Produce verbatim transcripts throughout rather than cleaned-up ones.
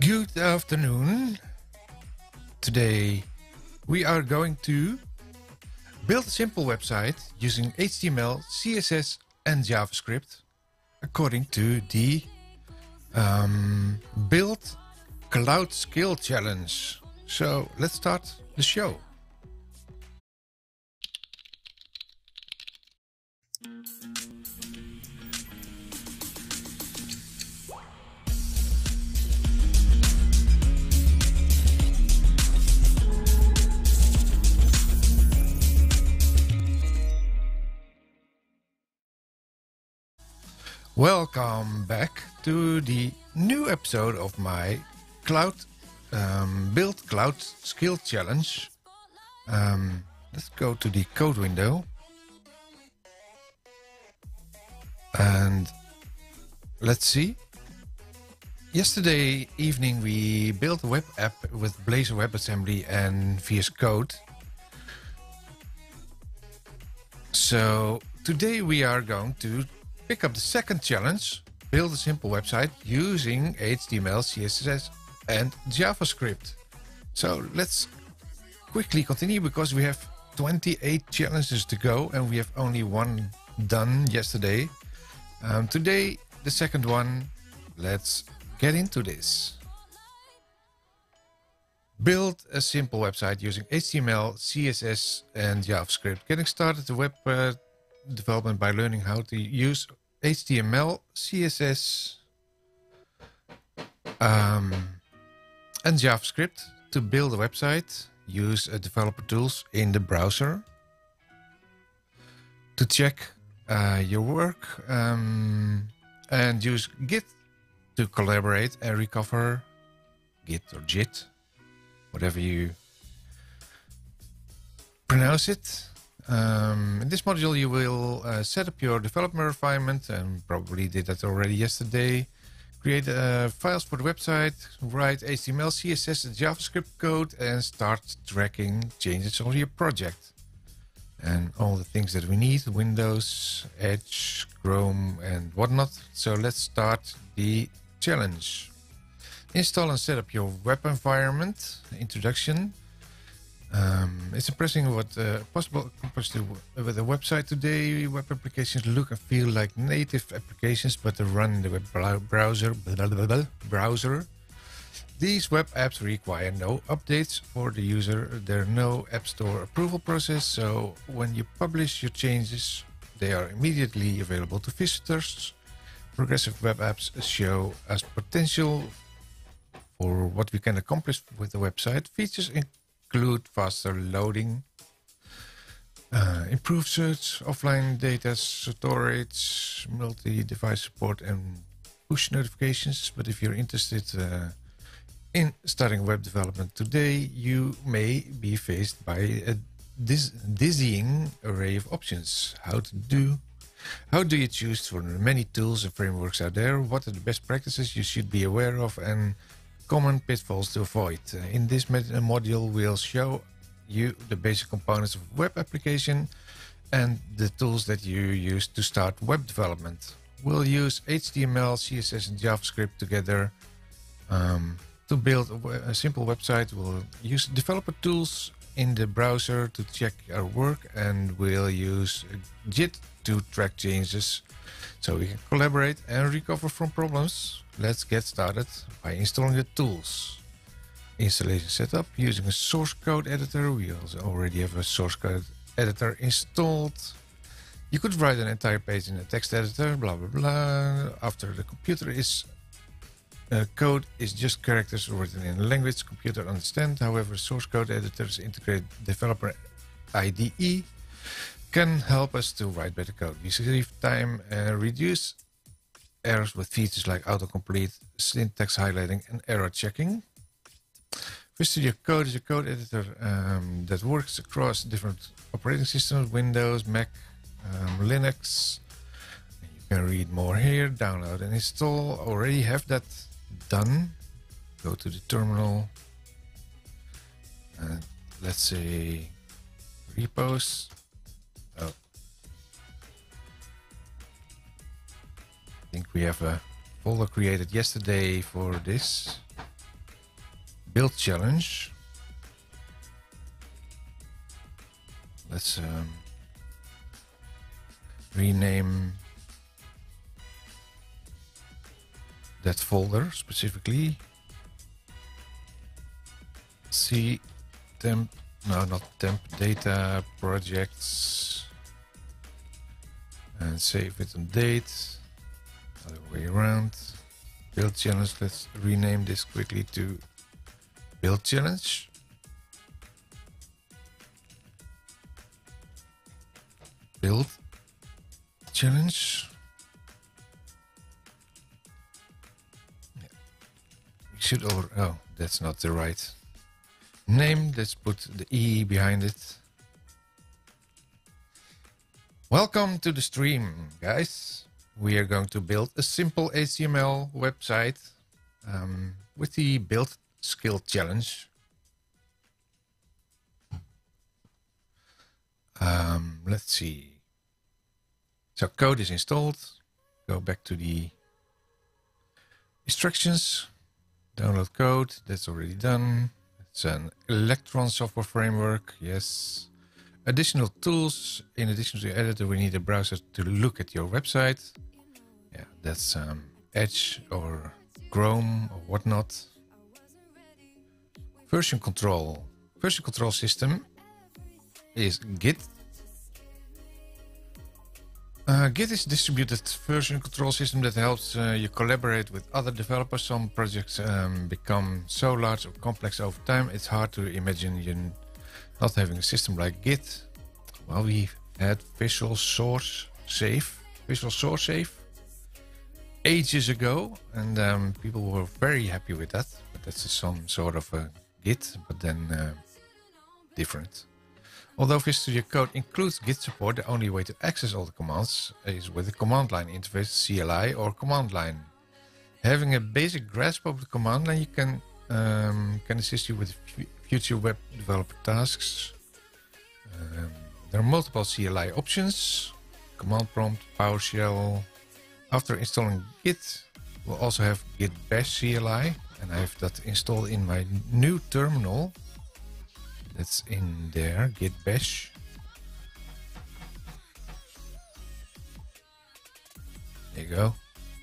Good afternoon. Today we are going to build a simple website using H T M L, C S S and JavaScript according to the um, Build Cloud Skill Challenge. So let's start the show. Welcome back to the new episode of my Cloud um, Build Cloud Skill Challenge. Um, let's go to the code window. And let's see. Yesterday evening we built a web app with Blazor WebAssembly and V S Code. So today we are going to pick up the second challenge, build a simple website using H T M L, C S S and JavaScript. So let's quickly continue because we have twenty-eight challenges to go and we have only one done yesterday. Um, today, the second one. Let's get into this. Build a simple website using H T M L, C S S and JavaScript. Getting started the web uh, development by learning how to use H T M L, C S S um, and JavaScript to build a website. Use uh, developer tools in the browser to check uh, your work um, and use Git to collaborate and recover. Git or JIT, whatever you pronounce it. Um, in this module you will uh, set up your development environment and probably did that already yesterday. Create uh, files for the website, write H T M L, C S S and JavaScript code and start tracking changes on your project. And all the things that we need, Windows, Edge, Chrome and whatnot. So let's start the challenge. Install and set up your web environment. Introduction. Um, it's impressive what uh, possible accomplished with a website today. Web applications look and feel like native applications, but they run in the web browser. Blah, blah, blah, browser. These web apps require no updates for the user. There are no App Store approval process, so when you publish your changes, they are immediately available to visitors. Progressive web apps show us potential for what we can accomplish with the website. Features in include faster loading, uh, improved search, offline data storage, multi-device support and push notifications. But if you're interested uh, in starting web development today, you may be faced by a diz dizzying array of options. How to do? How do you choose from the many tools and frameworks out there? What are the best practices you should be aware of and common pitfalls to avoid? Uh, in this module we'll show you the basic components of web application and the tools that you use to start web development. We'll use H T M L, C S S and JavaScript together um, to build a, a simple website. We'll use developer tools in the browser to check our work and we'll use JIT to track changes so we can collaborate and recover from problems. Let's get started by installing the tools. Installation setup using a source code editor. We also already have a source code editor installed. You could write an entire page in a text editor, blah blah blah. After the computer is uh, code is just characters written in a language computer understand. However, source code editors integrate developer I D E can help us to write better code. We save time and reduce errors with features like autocomplete, syntax highlighting and error checking. Visual Studio Code is a code editor um, that works across different operating systems, Windows, Mac, um, Linux. You can read more here, download and install. Already have that done. Go to the terminal. And let's say repos. Oh. I think we have a folder created yesterday for this. build challenge. Let's um, rename that folder specifically. C temp, no, not temp, data projects, and save it on date. Other way around. Build challenge. Let's rename this quickly to build challenge. Build challenge. Yeah. We should over. Oh, that's not the right name. Let's put the E behind it. Welcome to the stream, guys. We are going to build a simple H T M L website um, with the build skill challenge. Um, let's see. So code is installed. Go back to the instructions. Download code. That's already done. It's an Electron software framework. Yes. Additional tools. In addition to the editor, we need a browser to look at your website. Yeah, that's um, Edge or Chrome or whatnot. Version control. Version control system is Git. Uh, Git is a distributed version control system that helps uh, you collaborate with other developers. Some projects um, become so large or complex over time, it's hard to imagine you not having a system like Git. Well, we had Visual Source Safe, Visual Source Safe ages ago, and um, people were very happy with that. But that's some sort of a Git, but then uh, different. Although Visual Studio Code includes Git support, the only way to access all the commands is with a command line interface, C L I or command line. Having a basic grasp of the command line you can um, can assist you with future web developer tasks. Um, there are multiple C L I options, command prompt, PowerShell. After installing Git, we'll also have Git Bash C L I, and I have that installed in my new terminal. That's in there, Git Bash. There you go.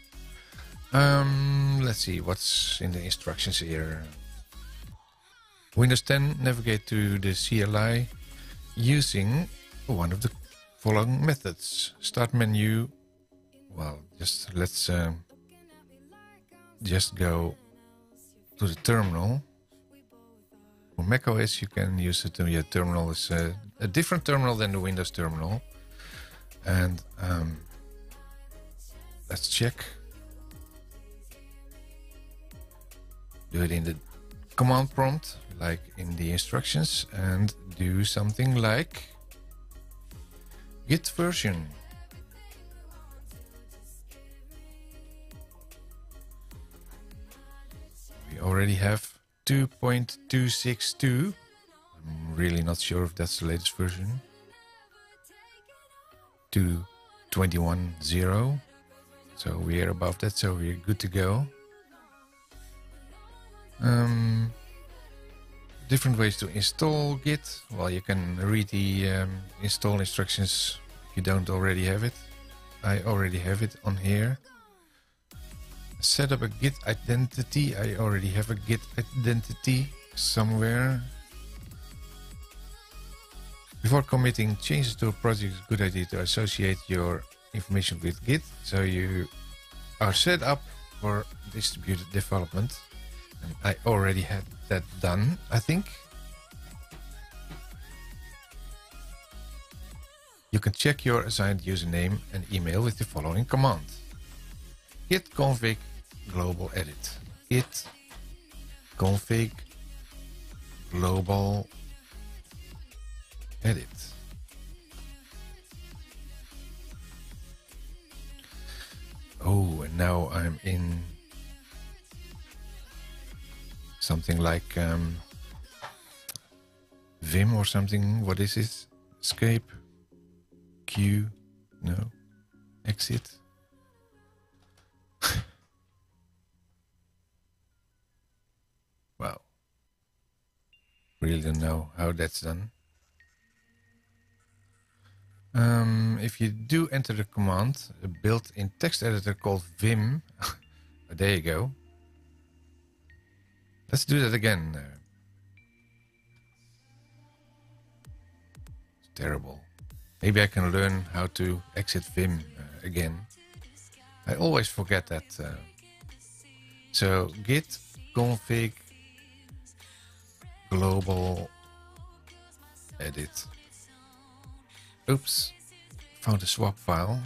Um, let's see what's in the instructions here. Windows ten, navigate to the C L I using one of the following methods. Start menu. Well, just let's uh, just go to the terminal. For macOS, you can use it. Your terminal is uh, a different terminal than the Windows terminal. And um, let's check. Do it in the command prompt, like in the instructions, and do something like git version. We already have two point two six two. I'm really not sure if that's the latest version. two point two one point zero. So we're above that, so we're good to go. Um, different ways to install Git. Well, you can read the um, install instructions if you don't already have it. I already have it on here. Set up a Git identity. I already have a Git identity somewhere. Before committing changes to a project, it's a good idea to associate your information with Git, so you are set up for distributed development. And I already had that done, I think. You can check your assigned username and email with the following command. Git config global edit. Git config global edit. Oh, and now I'm in something like um, Vim or something. What is it? Escape? Q? No. Exit? Wow. Really don't know how that's done. Um, if you do enter the command, a built-in text editor called Vim, there you go. Let's do that again. Uh, it's terrible. Maybe I can learn how to exit Vim uh, again. I always forget that. Uh, so git config global edit. Oops, found a swap file.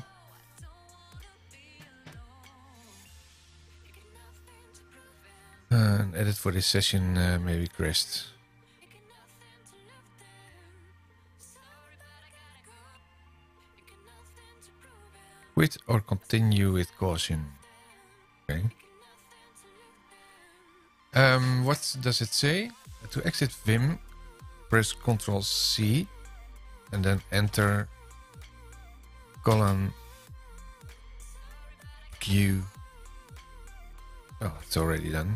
Uh, an edit for this session uh, maybe crashed. Quit or continue with caution. Okay. Um, what does it say? To exit Vim, press control C and then enter colon Q. Oh, it's already done.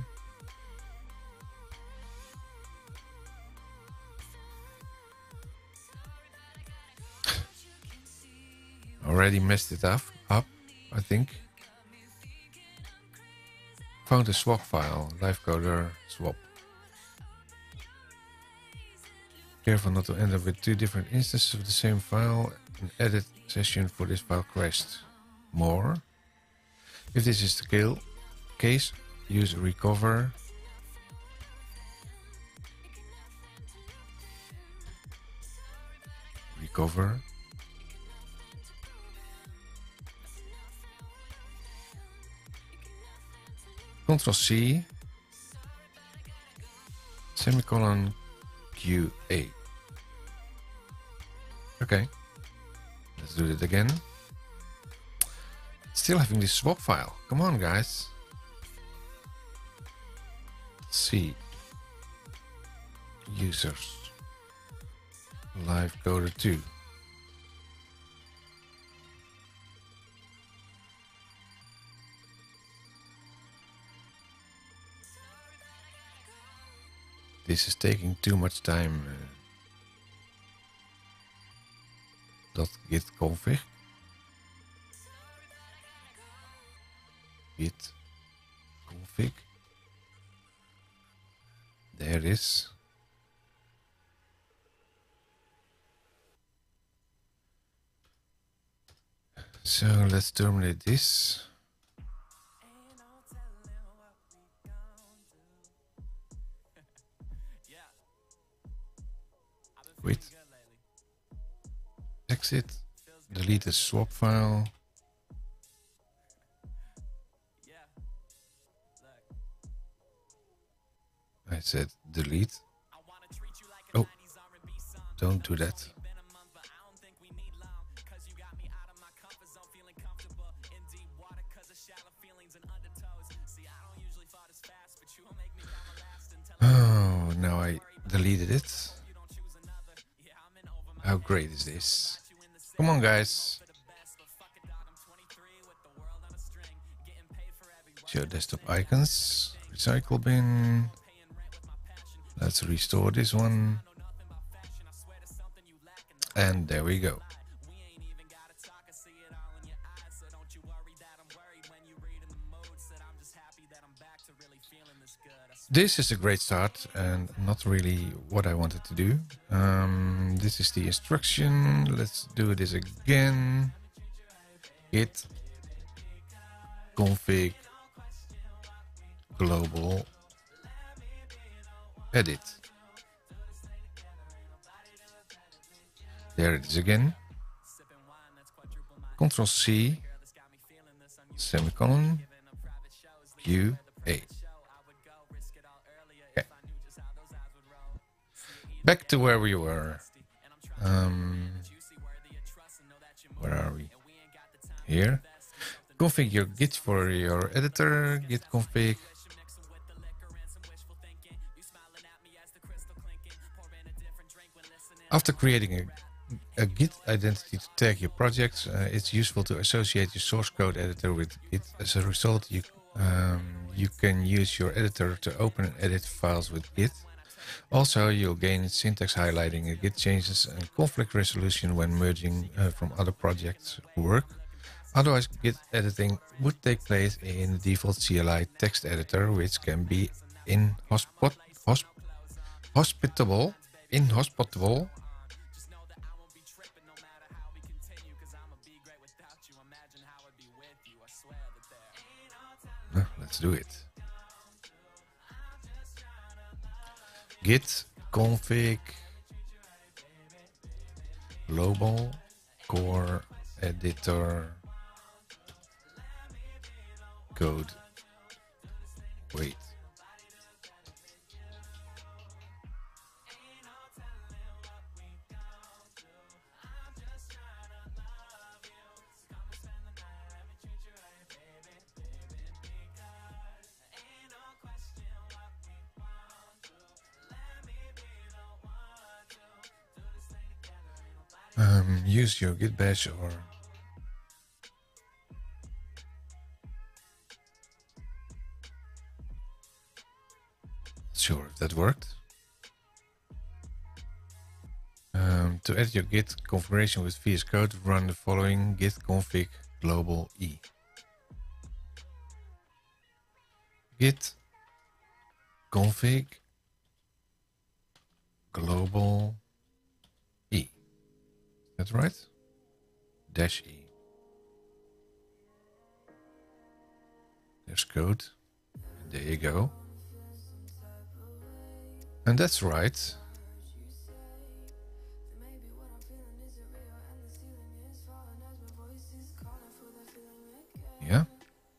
Already messed it up, up, I think. Found a swap file, livecoder swap. Careful not to end up with two different instances of the same file. An edit session for this file crashed. More. If this is the case, use recover. Recover. Control C, semicolon Q A. Okay, let's do it again. Still having this swap file. Come on, guys. C, users, livecoder two. This is taking too much time. Uh, dot git config. Git config. There it is. So let's terminate this. Quit. Exit. Delete the swap file. I said delete. Oh, don't do that. Oh, now I deleted it. How great is this? Come on, guys. Show desktop icons. Recycle bin. Let's restore this one. And there we go. This is a great start and not really what I wanted to do. Um, this is the instruction. Let's do this again. Git config global edit. There it is again. Control C, semicolon, Q A. Okay. Back to where we were. Um, where are we? Here. Config your Git for your editor. Git config. After creating a a Git identity to tag your projects, uh, it's useful to associate your source code editor with Git. As a result, you um, you can use your editor to open and edit files with Git. Also, you'll gain syntax highlighting, Git changes, and conflict resolution when merging uh, from other projects work. Otherwise, Git editing would take place in the default C L I text editor, which can be inhospit hosp hospitable, inhospitable. Uh, let's do it. Git config global core editor code. Wait. Um, use your Git bash or sure if that worked. Um, to edit your Git configuration with V S Code, run the following git config global e. Git config global e. That's right. Dash e. There's code. And there you go. And that's right. Yeah.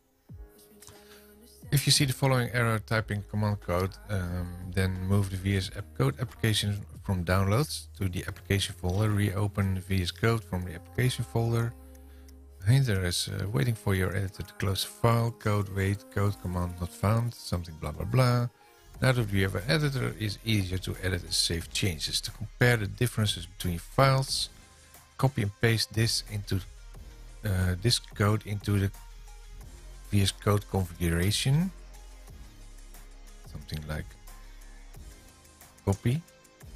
If you see the following error typing command code, um, then move the V S Code application from downloads to the application folder. Reopen the V S Code from the application folder. Hinter is uh, waiting for your editor to close the file. Code wait, code command not found, something blah blah blah. Now that we have an editor, it's easier to edit and save changes. To compare the differences between files, copy and paste this into uh, this code into the V S Code configuration. Something like copy.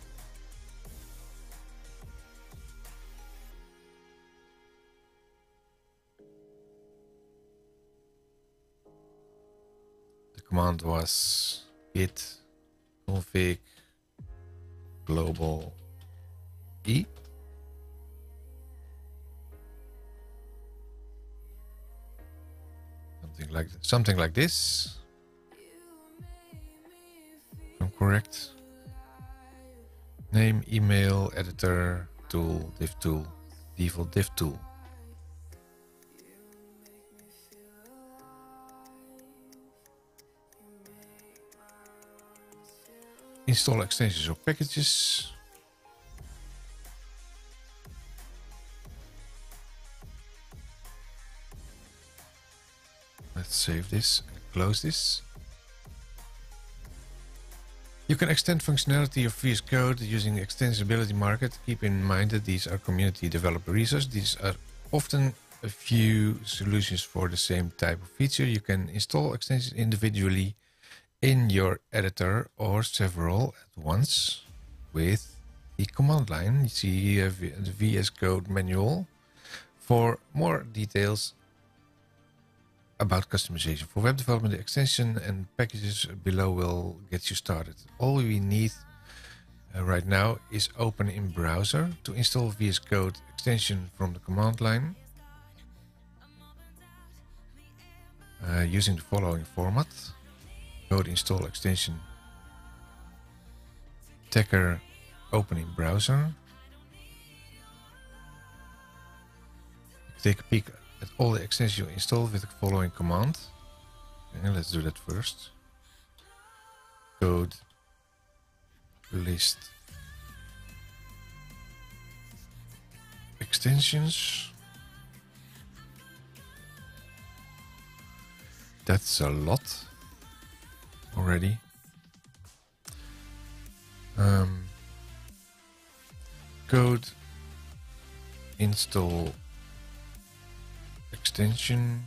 The command was git config global e. Something like something like this. If I'm correct. Name, email, editor, tool, div tool, default div tool. Install extensions or packages. Let's save this and close this. You can extend functionality of V S Code using the extensibility market. Keep in mind that these are community developer resources. These are often a few solutions for the same type of feature. You can install extensions individually in your editor or several at once with the command line. You see uh, the V S Code manual. For more details about customization for web development, the extension and packages below will get you started. All we need uh, right now is open in browser to install V S Code extension from the command line uh, using the following format. Code install extension, Tecker open in browser. Take a peek at all the extensions you installed with the following command. And let's do that first. Code list extensions. That's a lot already. Um, code install extension,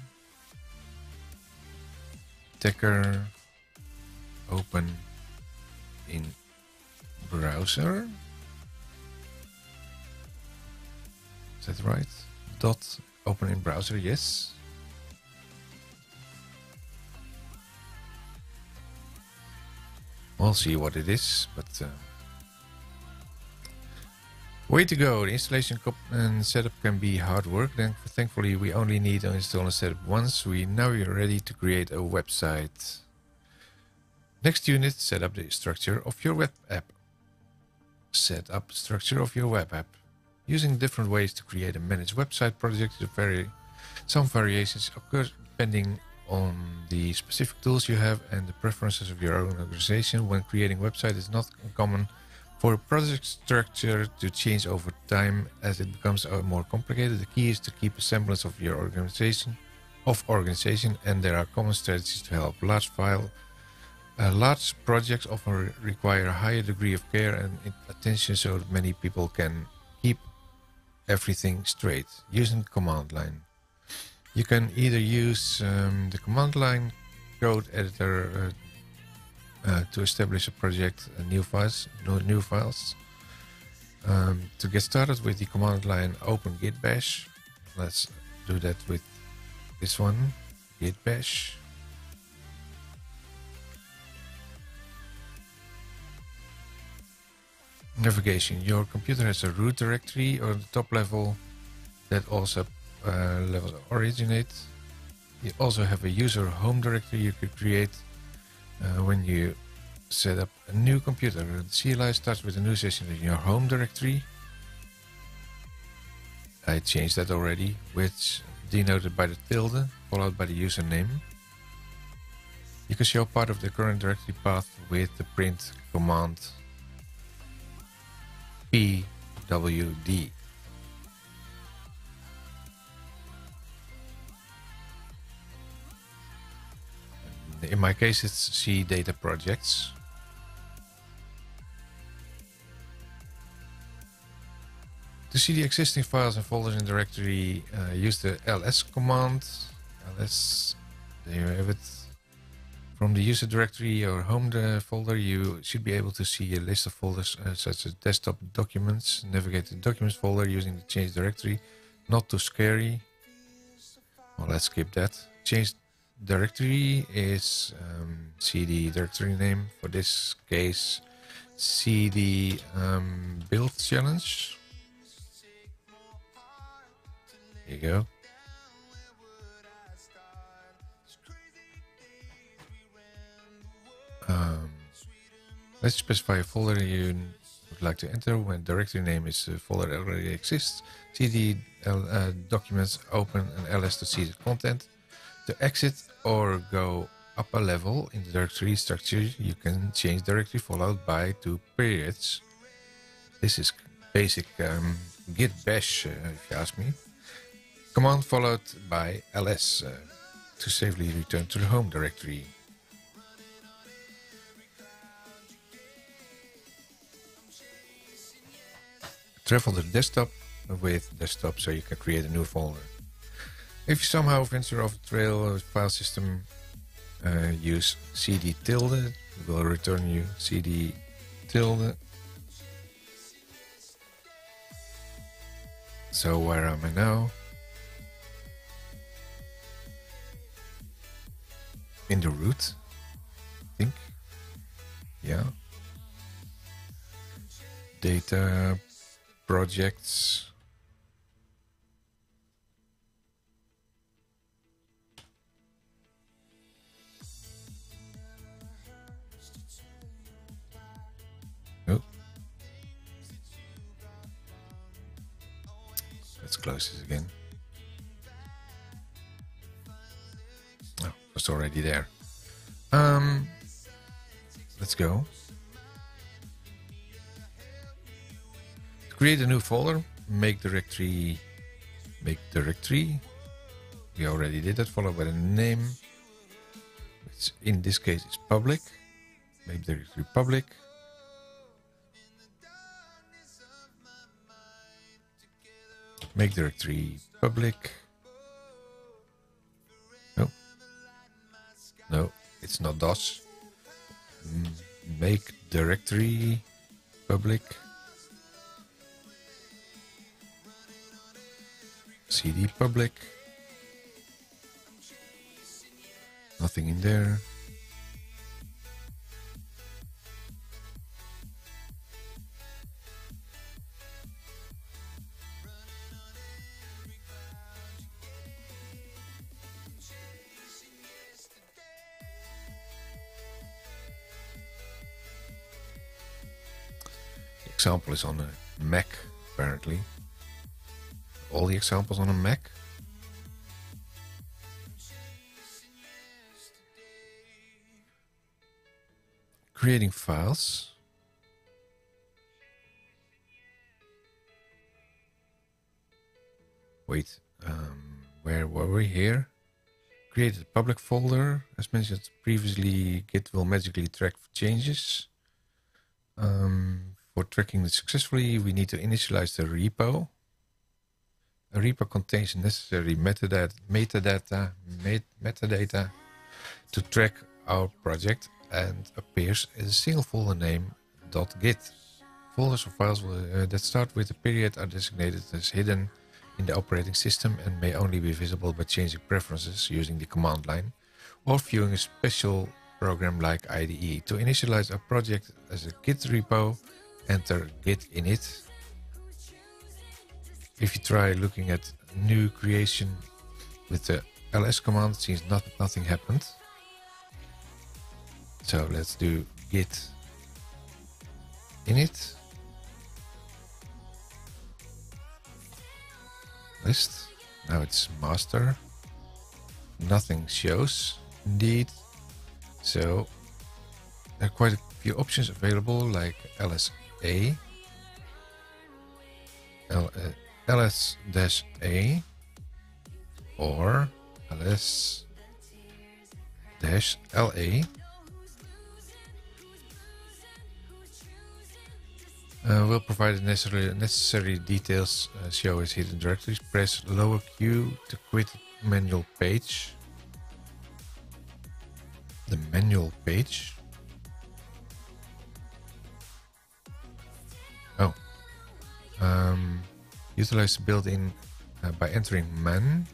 Tecker open in browser. Is that right? Dot open in browser, yes. We'll see what it is, but uh, way to go. The installation and setup can be hard work. Then thankfully we only need to install and set up once. We now are ready to create a website. Next unit, set up the structure of your web app. Set up structure of your web app. Using different ways to create and manage website projects, vary. Some variations occur depending on the specific tools you have and the preferences of your own organization. When creating website, it's not uncommon for a project structure to change over time as it becomes more complicated. The key is to keep a semblance of your organization, of organization, and there are common strategies to help. Large file, uh, large projects often require a higher degree of care and attention, so that many people can keep everything straight. Using the command line, you can either use um, the command line code editor uh, uh, to establish a project, uh, new files, no new files. Um, to get started with the command line, open git bash. Let's do that with this one, git bash. Navigation. Your computer has a root directory on the top level that also uh, levels originate. You also have a user home directory you could create uh, when you set up a new computer. The C L I starts with a new session in your home directory. I changed that already, which denoted by the tilde followed by the username. You can show part of the current directory path with the print command P W D. In my case, it's C data projects. To see the existing files and folders in the directory, uh, use the L S command. L S, there you have it. From the user directory or home folder, you should be able to see a list of folders uh, such as desktop documents. Navigate the documents folder using the change directory. Not too scary. Well, let's skip that. Change directory is um, cd directory name. For this case, cd um, build challenge. Here you go. Um, let's specify a folder you would like to enter. When directory name is a folder that already exists, cd uh, documents open and L S to see the content. To exit or go up a level in the directory structure, you can change directory followed by two periods. This is basic um, git bash, uh, if you ask me. Command followed by L S uh, to safely return to the home directory. Travel to the desktop with desktop so you can create a new folder. If you somehow venture off the trail file system, uh, use cd tilde. It will return you cd tilde. So where am I now? In the root, I think. Yeah. Data projects. Oh. Let's close this again. Oh, it's already there. Um, let's go. Create a new folder, make directory, make directory. We already did that, followed by the name, which in this case is public. Make directory public. Make directory public. No, no, it's not DOS. Make directory public, cd public, nothing in there. Example is on a Mac, apparently. All the examples on a Mac. Creating files. Wait, um, where were we here? Create a public folder. As mentioned previously, Git will magically track changes. Um, For tracking it successfully, we need to initialize the repo. A repo contains necessary metadata, metadata, met, metadata to track our project and appears as a single folder name .git. Folders or files will, uh, that start with a period are designated as hidden in the operating system and may only be visible by changing preferences using the command line or viewing a special program like I D E. To initialize a project as a Git repo, enter git init. If you try looking at new creation with the ls command, it seems not, nothing happened. So let's do git init. List. Now it's master. Nothing shows indeed. So there are quite a few options available, like ls a, L, uh, ls-a, or ls-la. Uh, we'll provide the necessary, necessary details. Uh, show as hidden directories. Press lower Q to quit manual page. The manual page. Oh, um, utilize the built-in uh, by entering man.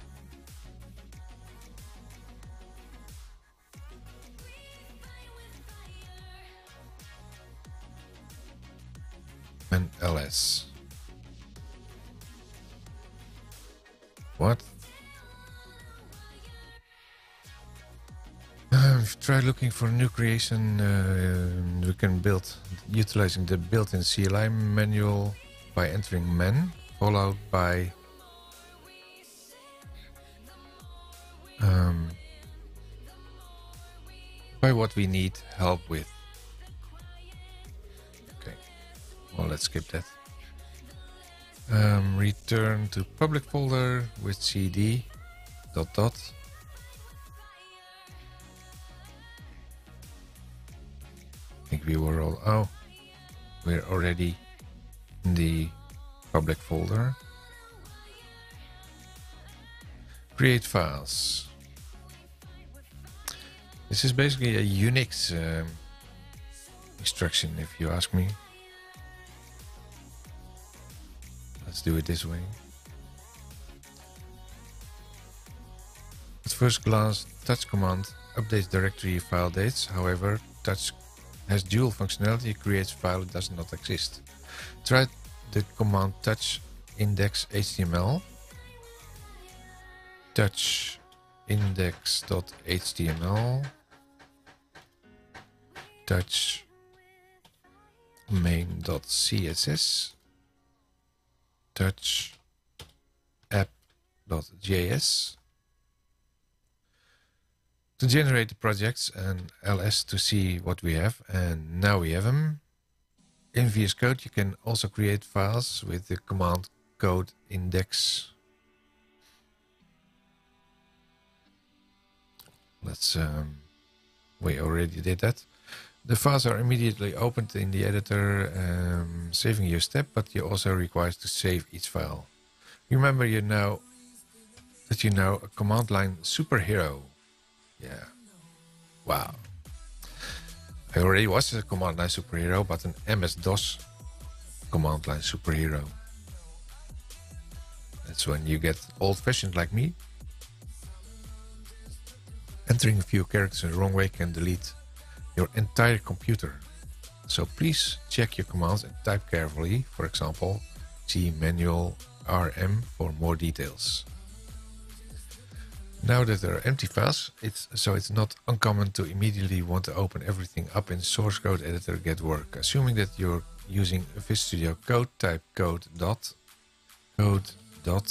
Man ls. What? Uh, if you try looking for a new creation, uh, we can build utilizing the built-in C L I manual by entering man, followed by um, by what we need help with. Okay, well, let's skip that. Um, return to public folder with cd dot dot. I think we were all, oh, we're already in the public folder. Create files. This is basically a Unix um, instruction, if you ask me. Let's do it this way. At first glance, touch command updates directory file dates. However, touch has dual functionality, creates file that does not exist. Try the command touch index H T M L. Touch index.html. Touch main.css. Touch app.js. To generate the projects and ls to see what we have, and now we have them. In V S Code you can also create files with the command code index. Let's um, we already did that. The files are immediately opened in the editor, um, saving your step, but you also requires to save each file. Remember you know that you know a command line superhero. Yeah. Wow. I already was a command line superhero, but an M S DOS command line superhero. That's when you get old-fashioned like me. Entering a few characters in the wrong way can delete your entire computer. So please check your commands and type carefully. For example, see manual R M for more details. Now that there are empty files, it's, so it's not uncommon to immediately want to open everything up in source code editor get work. Assuming that you're using Visual Studio Code, type code dot code dot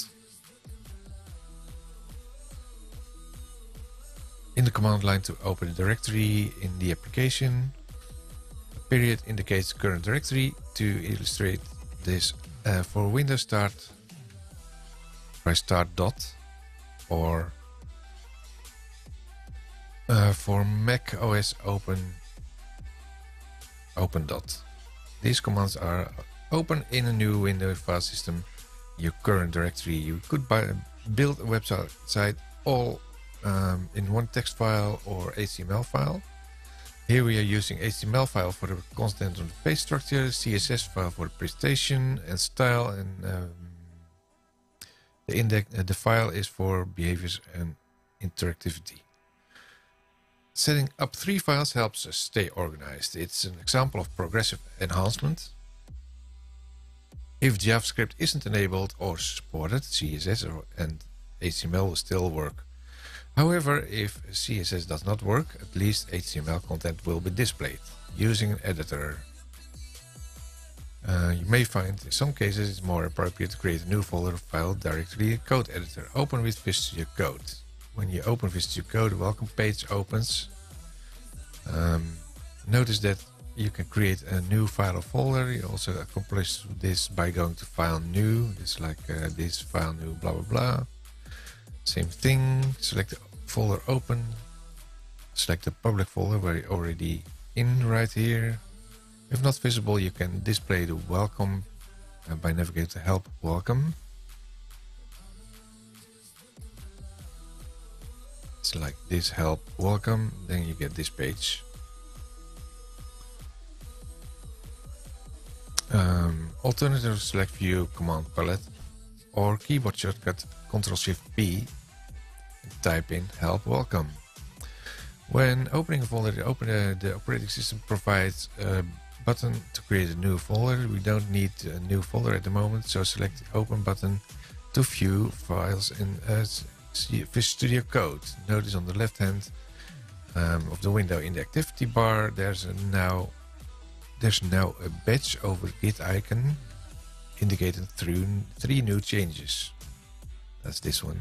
in the command line to open a directory in the application. A period indicates current directory. To illustrate this, uh, for Windows Start, try start dot, or uh, for Mac O S open open dot. These commands are open in a new Windows file system, your current directory. You could buy, build a website site all um, in one text file or H T M L file. Here we are using H T M L file for the content of the page structure, C S S file for the presentation and style, and um, the index, uh, the file is for behaviors and interactivity. Setting up three files helps us stay organized. It's an example of progressive enhancement. If JavaScript isn't enabled or supported, C S S or, and H T M L will still work. However, if C S S does not work, at least H T M L content will be displayed using an editor. Uh, you may find in some cases it's more appropriate to create a new folder file directly in code editor. Open with Visual Studio Code. When you open Visual Studio Code, the welcome page opens. Um, notice that you can create a new file or folder. You also accomplish this by going to File New. It's like uh, this File New blah blah blah. Same thing. Select the folder Open. Select the public folder where you're already in right here. If not visible, you can display the welcome uh, by navigating to Help Welcome. It's like this Help Welcome, then you get this page. Um, alternative, select View Command Palette or keyboard shortcut control shift P and type in Help Welcome. When opening a folder, open uh, the operating system provides a button to create a new folder. We don't need a new folder at the moment, so select the Open button to view files in uh, Visual Studio Code. Notice on the left hand um, of the window in the activity bar, there's a now there's now a badge over Git icon indicating through three new changes. That's this one.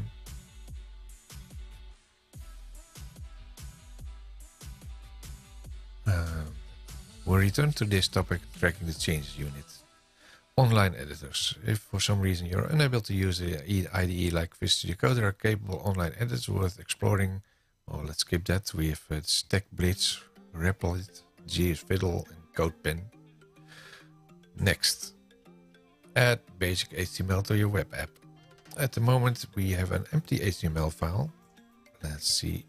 Um, we'll return to this topic, tracking the changes unit. Online editors. If for some reason you're unable to use the I D E like Visual Studio Code, there are capable online editors worth exploring. Oh, let's skip that. We have uh, Stack Blitz, Replit, GSFiddle, and CodePen. Next, add basic H T M L to your web app. At the moment, we have an empty H T M L file. Let's see.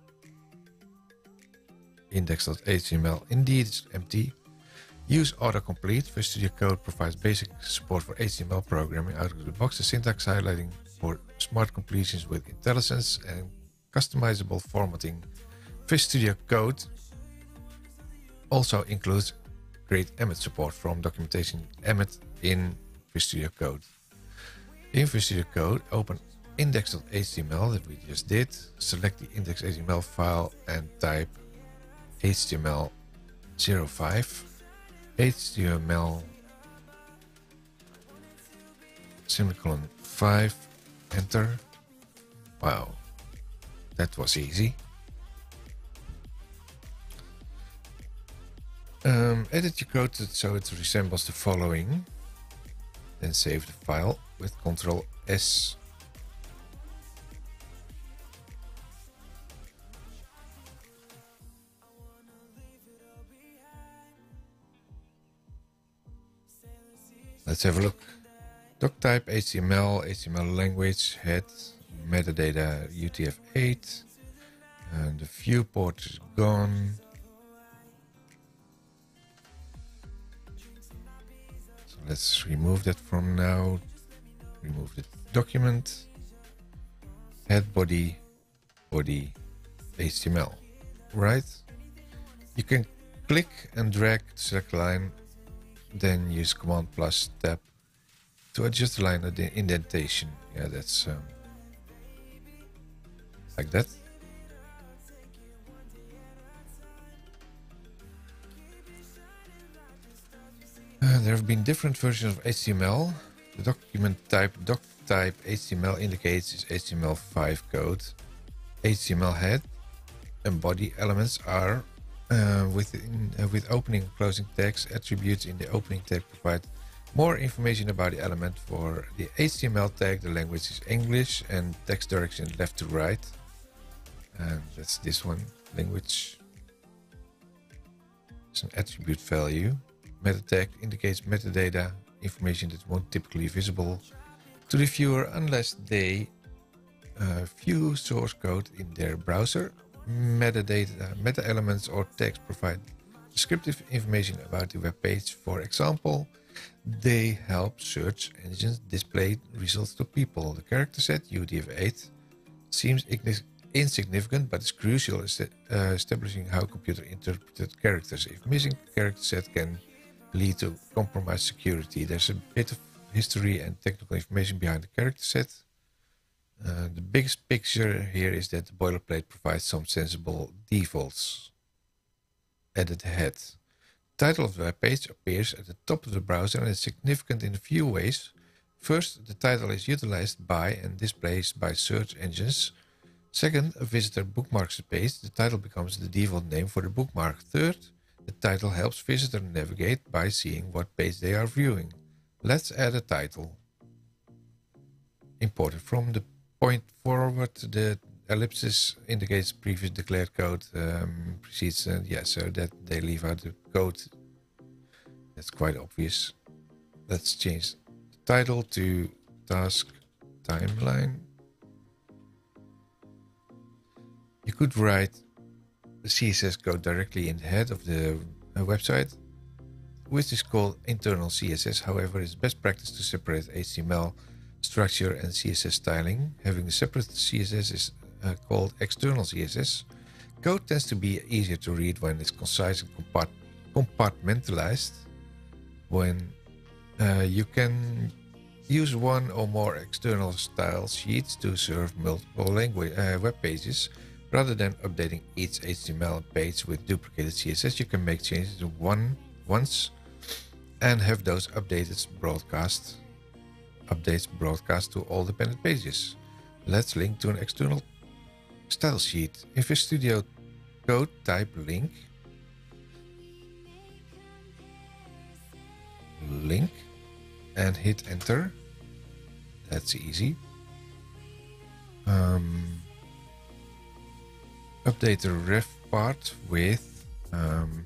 index dot H T M L indeed is empty. Use autocomplete. Visual Studio Code provides basic support for H T M L programming out of the box. The syntax highlighting for smart completions with IntelliSense and customizable formatting. Visual Studio Code also includes great Emmet support from documentation Emmet in Visual Studio Code. In Visual Studio Code, open index dot H T M L that we just did. Select the index dot H T M L file and type H T M L zero five. H T M L semicolon five, enter. Wow, that was easy. Um, edit your code so it resembles the following. Then save the file with control S. Let's have a look. Doc type H T M L, H T M L language, head, metadata U T F eight, and the viewport is gone. let's remove that from now. Remove the document. Head body, body, H T M L. Right? You can click and drag to select a line, then use Command plus Tab to adjust the line of the indentation. Yeah, that's um, like that. Uh, there have been different versions of H T M L. The document type doc type H T M L indicates is H T M L five code. H T M L head and body elements are uh, within, uh, with opening and closing tags. Attributes in the opening tag provide more information about the element. For the H T M L tag, the language is English and text direction left to right. And that's this one, language. It's an attribute value. Meta tag indicates metadata, information that won't typically be visible to the viewer unless they uh, view source code in their browser. Metadata, meta elements or tags provide descriptive information about the web page. For example, they help search engines display results to people. The character set U T F eight seems insignificant, but is crucial in uh, establishing how computer interpreted characters. If missing character set can lead to compromised security. There's a bit of history and technical information behind the character set. Uh, the biggest picture here is that the boilerplate provides some sensible defaults. Edit head. The title of the web page appears at the top of the browser and is significant in a few ways. First, the title is utilized by and displayed by search engines. Second, a visitor bookmarks the page. The title becomes the default name for the bookmark. Third, the title helps visitors navigate by seeing what page they are viewing. Let's add a title. Imported from the point forward, the ellipsis indicates previous declared code um, precedes, uh, yeah, so that they leave out the code. That's quite obvious. Let's change the title to task timeline. You could write the C S S code directly in the head of the uh, website, which is called internal C S S. However, it's best practice to separate H T M L structure and C S S styling. Having a separate C S S is uh, called external C S S. Code tends to be easier to read when it's concise and compart compartmentalized. When uh, you can use one or more external style sheets to serve multiple language uh, web pages. Rather than updating each H T M L page with duplicated C S S, you can make changes to one once and have those updated broadcast updates broadcast to all dependent pages. Let's link to an external style sheet. In Visual Studio Code, type link, link, and hit enter. That's easy. Um, update the ref part with um,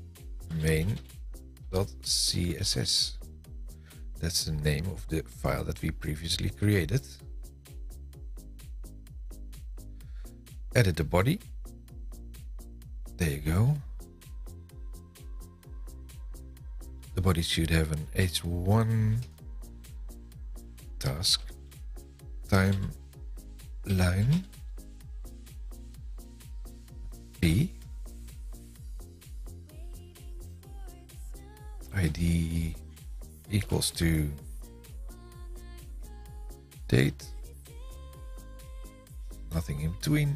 main.css. That's the name of the file that we previously created. Edit the body. There you go. The body should have an H one task timeline P I D equals to date, nothing in between.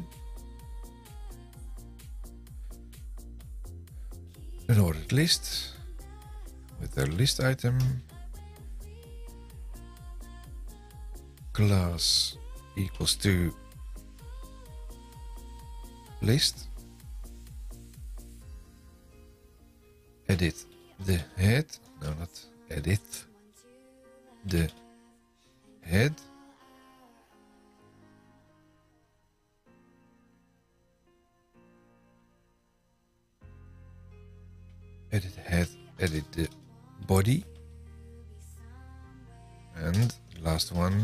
An ordered list with a list item, class equals to list, edit the head, no not edit the head, edit head, edit the body, and last one,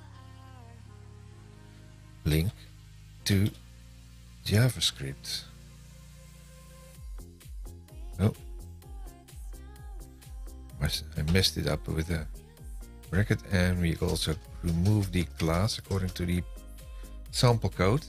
link to JavaScript. Oh, I messed it up with a bracket, and we also remove the class according to the sample code.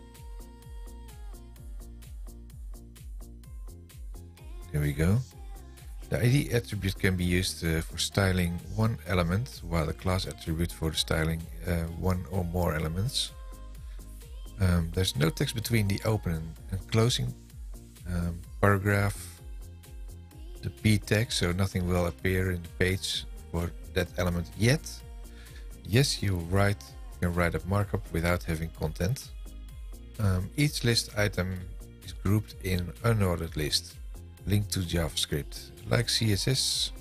There we go. The I D attribute can be used uh, for styling one element, while the class attribute for styling uh, one or more elements. Um, there's no text between the open and closing um, paragraph, the p tag, so nothing will appear in the page for that element yet. Yes, you write can write a markup without having content. Um, each list item is grouped in unordered list, linked to JavaScript, like C S S.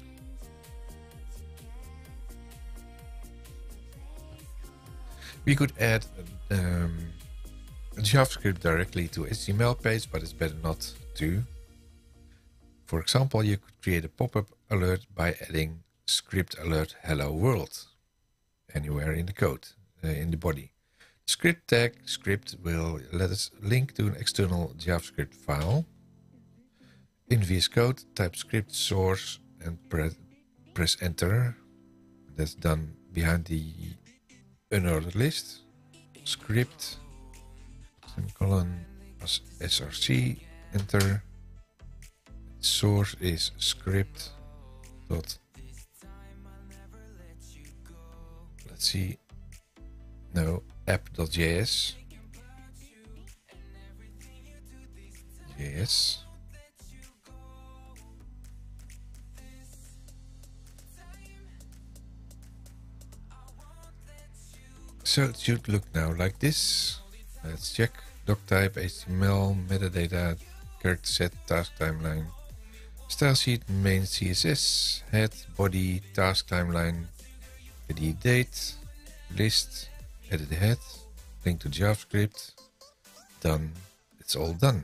We could add um, JavaScript directly to H T M L page, but it's better not to. For example, you could create a pop-up alert by adding script alert hello world anywhere in the code, uh, in the body. The script tag script will let us link to an external JavaScript file. In V S Code, type script source and pre press enter. That's done behind the unordered list. Script semicolon as src, enter. Source is script dot, let's see, no, app.js, js. So it should look now like this. Let's check. Doc type, H T M L, metadata, character set, task timeline, style sheet, main C S S, head, body, task timeline, I D date, list, edit the head, link to JavaScript, done. It's all done.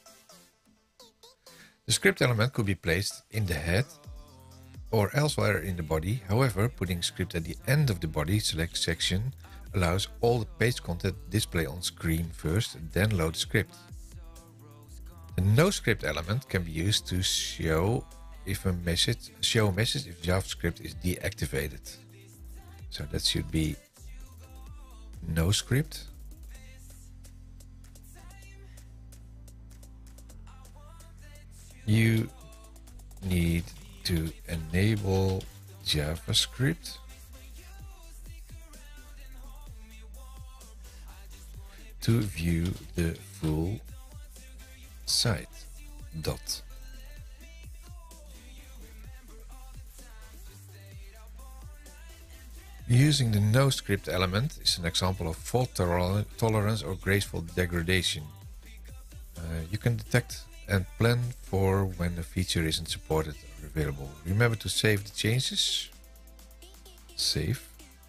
The script element could be placed in the head or elsewhere in the body. However, putting script at the end of the body select section allows all the page content display on screen first, then load the script. The noScript element can be used to show if a message show a message if JavaScript is deactivated. So that should be noScript. You need to enable JavaScript to view the full site. Dot. Using the noScript element is an example of fault toler tolerance or graceful degradation. Uh, you can detect and plan for when a feature isn't supported or available. Remember to save the changes. Save.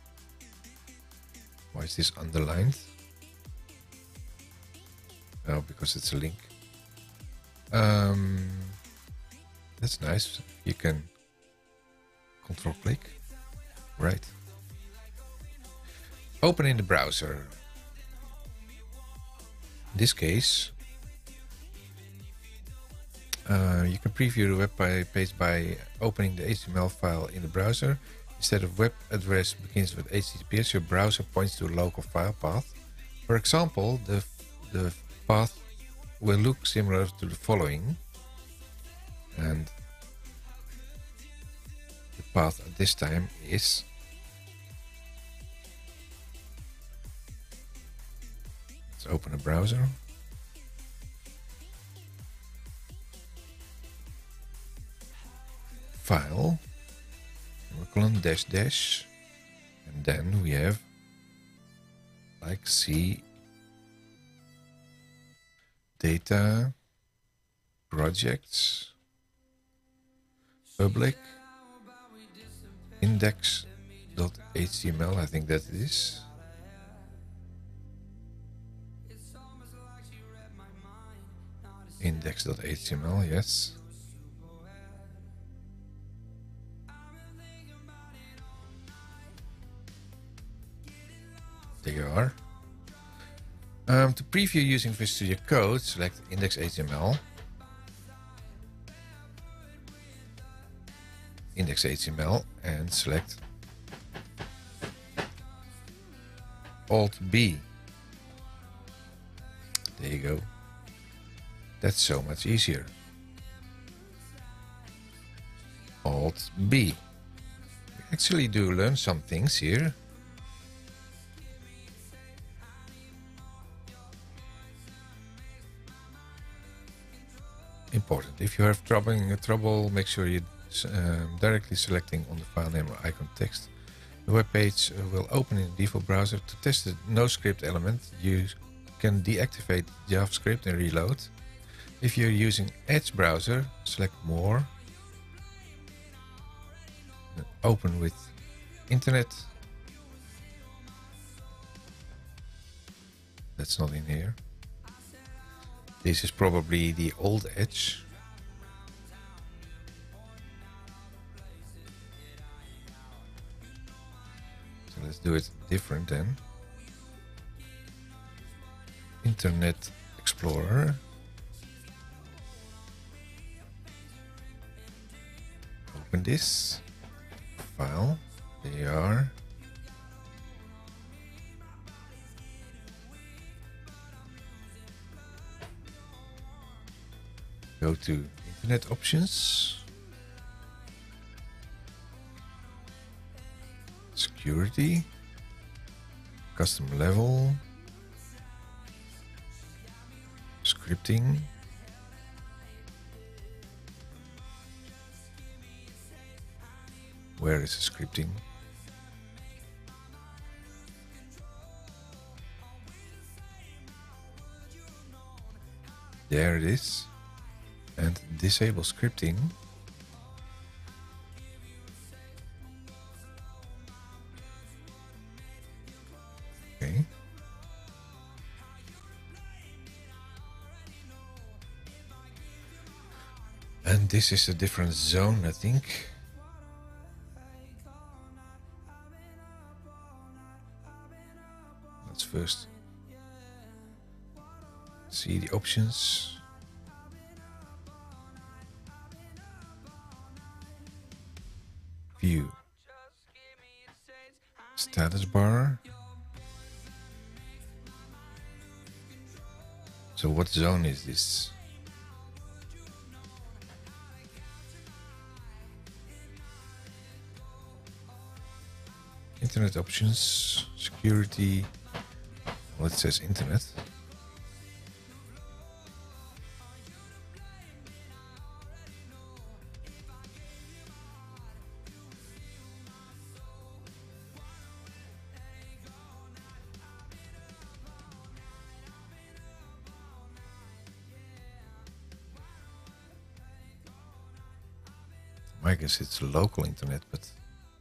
Why is this underlined? Oh, because it's a link. Um, that's nice. You can control click. Right. Open in the browser. In this case, uh, you can preview the web page by opening the H T M L file in the browser. Instead of web address begins with H T T P S, your browser points to a local file path. For example, the the path will look similar to the following, and the path at this time is let's open a browser. File, colon dash dash, and then we have like C data projects public index.html. I think that it is. Index.html, yes. There you are. Um, to preview using Visual Studio Code, select index.html. index H T M L and select Alt B. There you go. That's so much easier. Alt B. We actually do learn some things here. Important. If you have trouble, trouble make sure you um, directly selecting on the file name or icon text. The web page uh, will open in the default browser. To test the no-script element, you can deactivate JavaScript and reload. If you're using Edge browser, select More. Open with Internet. That's not in here. This is probably the old Edge. So let's do it different then. Internet Explorer. Open this file. There you are. Go to Internet Options. Security. Custom level. Scripting. Where is the scripting? There it is. And disable scripting. Okay. And this is a different zone, I think. Let's first see the options. View. Status bar. So what zone is this? Internet options, security. Well, it says internet. I guess it's local internet, but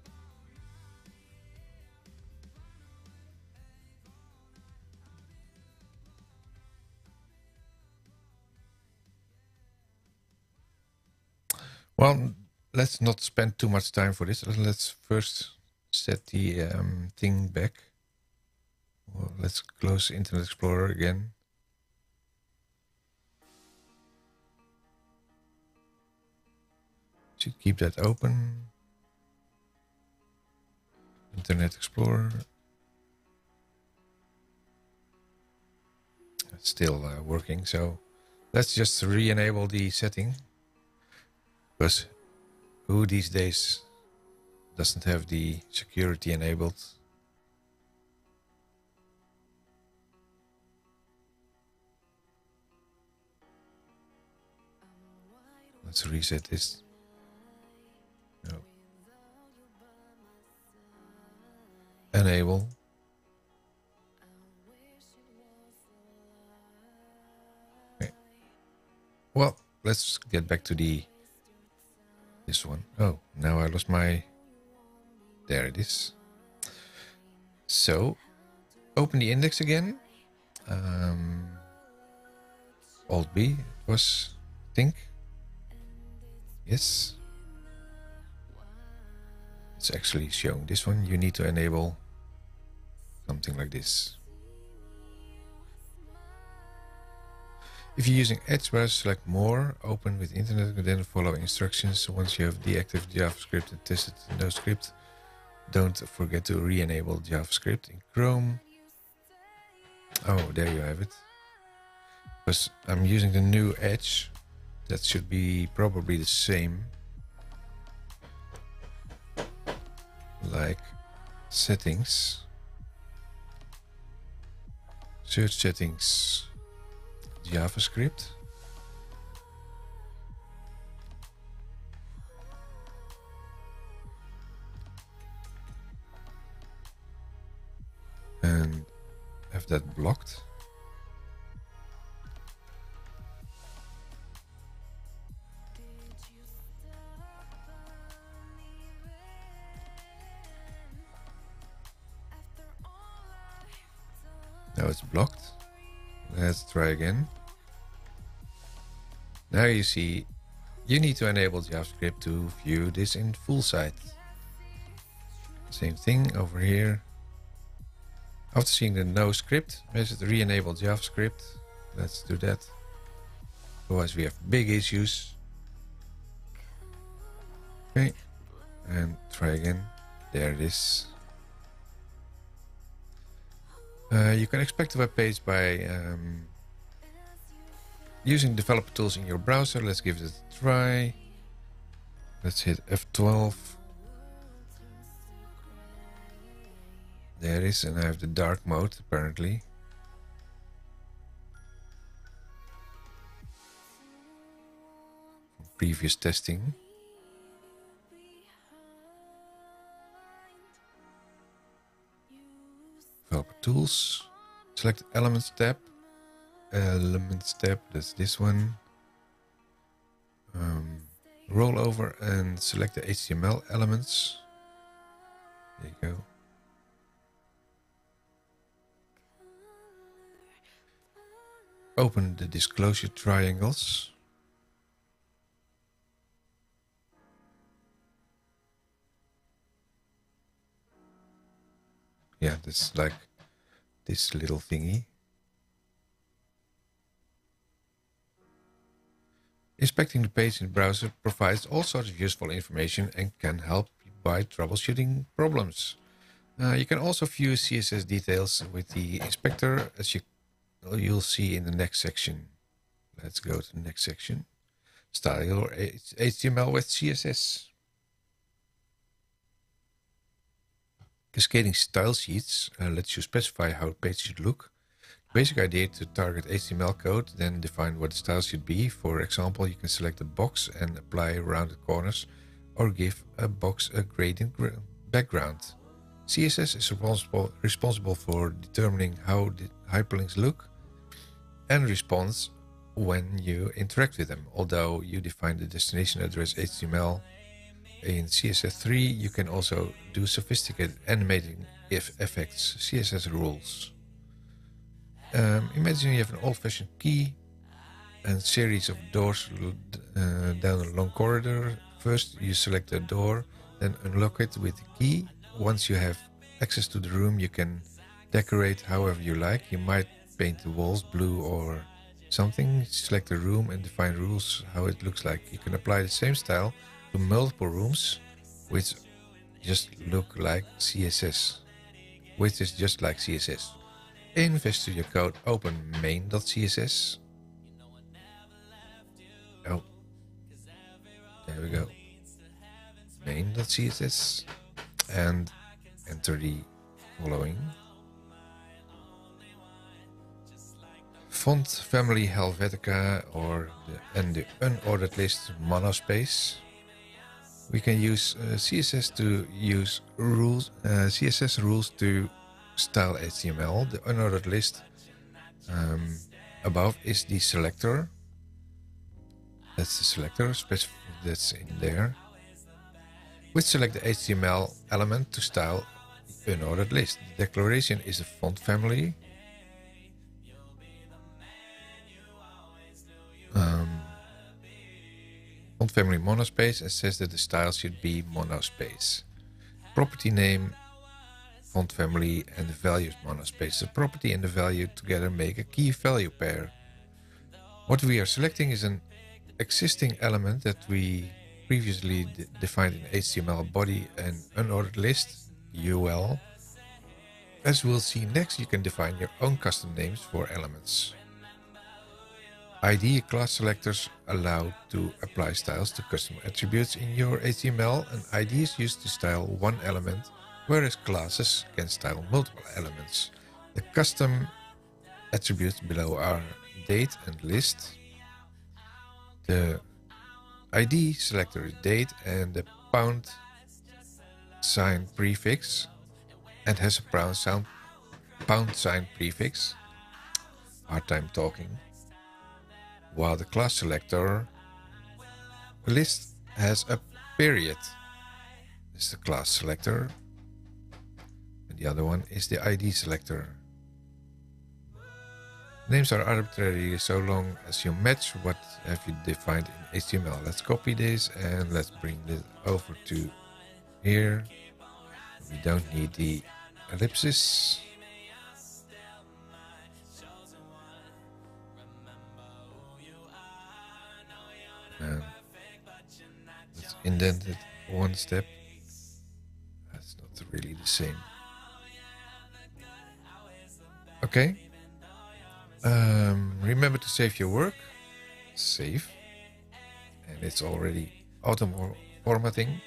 well, let's not spend too much time for this. Let's first set the um, thing back. Well, let's close Internet Explorer again. Should keep that open. Internet Explorer. It's still uh, working, so let's just re-enable the setting. Because who these days doesn't have the security enabled? Let's reset this. No. Enable. Okay. Well, let's get back to the this one. Oh, now I lost my... There it is. So, open the index again. Um, Alt B it was, I think. Yes. It's actually showing this one. You need to enable something like this. If you're using Edge browser, select More, open with Internet, and then follow instructions. Once you have deactivated JavaScript and tested NoScript, don't forget to re-enable JavaScript in Chrome. Oh, there you have it. Because I'm using the new Edge. That should be probably the same. Like settings. Search settings. JavaScript. And have that blocked. Now it's blocked. Let's try again. Now you see, you need to enable JavaScript to view this in full sight. Same thing over here. After seeing the no script, let's re-enable JavaScript. Let's do that. Otherwise we have big issues. Okay, and try again. There it is. Uh, you can expect a web page by um, using developer tools in your browser. Let's give it a try. Let's hit F twelve. There it is, and I have the dark mode apparently. From previous testing. Developer tools. Select Elements tab. Elements tab, that's this one. Um, roll over and select the H T M L elements. There you go. Open the disclosure triangles. Yeah, that's like this little thingy. Inspecting the page in the browser provides all sorts of useful information and can help by troubleshooting problems. Uh, you can also view C S S details with the inspector, as you, you'll see in the next section. Let's go to the next section. Style your H T M L with C S S. Cascading style sheets uh, lets you specify how a page should look. The basic idea to target H T M L code, then define what the style should be. For example, you can select a box and apply rounded corners, or give a box a gradient background. C S S is responsible, responsible for determining how the hyperlinks look and responds when you interact with them. Although you define the destination address H T M L in C S S three, you can also do sophisticated animating if effects, C S S rules. Um, imagine you have an old-fashioned key and series of doors uh, down a long corridor. First, you select a door, then unlock it with the key. Once you have access to the room, you can decorate however you like. You might paint the walls blue or something. Select a room and define rules how it looks like. You can apply the same style to multiple rooms, which just look like C S S, which is just like C S S. In Visual Studio Code, open main.css. Oh, there we go. Main.css, and enter the following. Font family Helvetica, or the, and the unordered list monospace. We can use uh, C S S to use rules, uh, C S S rules to style H T M L. The unordered list um, above is the selector. That's the selector, that's in there. We select the H T M L element to style the unordered list. The declaration is the font family. Um, font family monospace, and says that the style should be monospace. Property name, font family, and the values monospace. The property and the value together make a key value pair. What we are selecting is an existing element that we previously d defined in H T M L body and unordered list, U L. As we'll see next, you can define your own custom names for elements. I D class selectors allow to apply styles to custom attributes in your H T M L, and I D is used to style one element, whereas classes can style multiple elements. The custom attributes below are date and list. The I D selector is date and the pound sign prefix, and has a pound sound pound sign prefix. Hard time talking. While the class selector list has a period. This is the class selector, and the other one is the I D selector. Names are arbitrary so long as you match what have you defined in H T M L. Let's copy this and let's bring this over to here. We don't need the ellipsis. And let's indent it one step. That's not really the same. Okay. Um, remember to save your work. Save. And it's already auto formatting.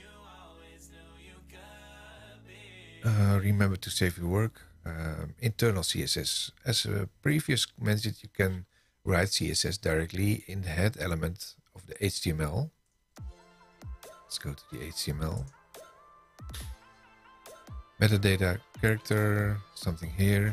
Uh, remember to save your work. Um, internal C S S. As uh, previous mentioned, you can write C S S directly in the head element of the H T M L. Let's go to the H T M L. Metadata character, something here,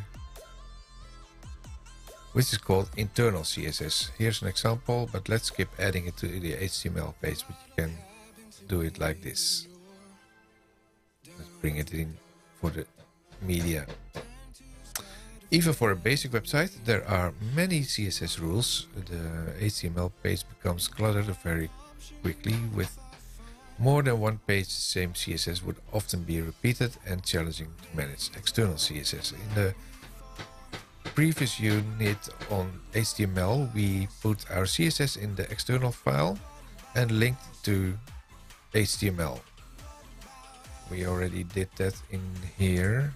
which is called internal C S S. Here's an example, but let's skip adding it to the H T M L page, but you can do it like this. Let's bring it in for the media. Even for a basic website, there are many C S S rules. The H T M L page becomes cluttered very quickly. With more than one page, the same C S S would often be repeated and challenging to manage. External C S S. In the previous unit on H T M L, we put our C S S in the external file and linked to H T M L. We already did that in here.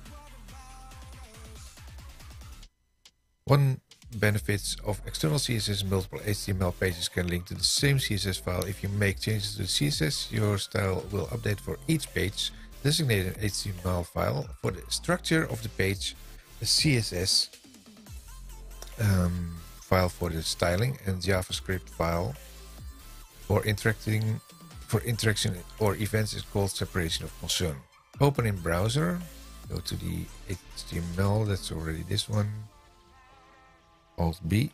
One benefit of external C S S: multiple H T M L pages can link to the same C S S file. If you make changes to the C S S, your style will update for each page. Designate an H T M L file for the structure of the page, a C S S um, file for the styling, and JavaScript file for interacting for interaction or events is called separation of concern. Open in browser. Go to the H T M L. That's already this one. Alt B.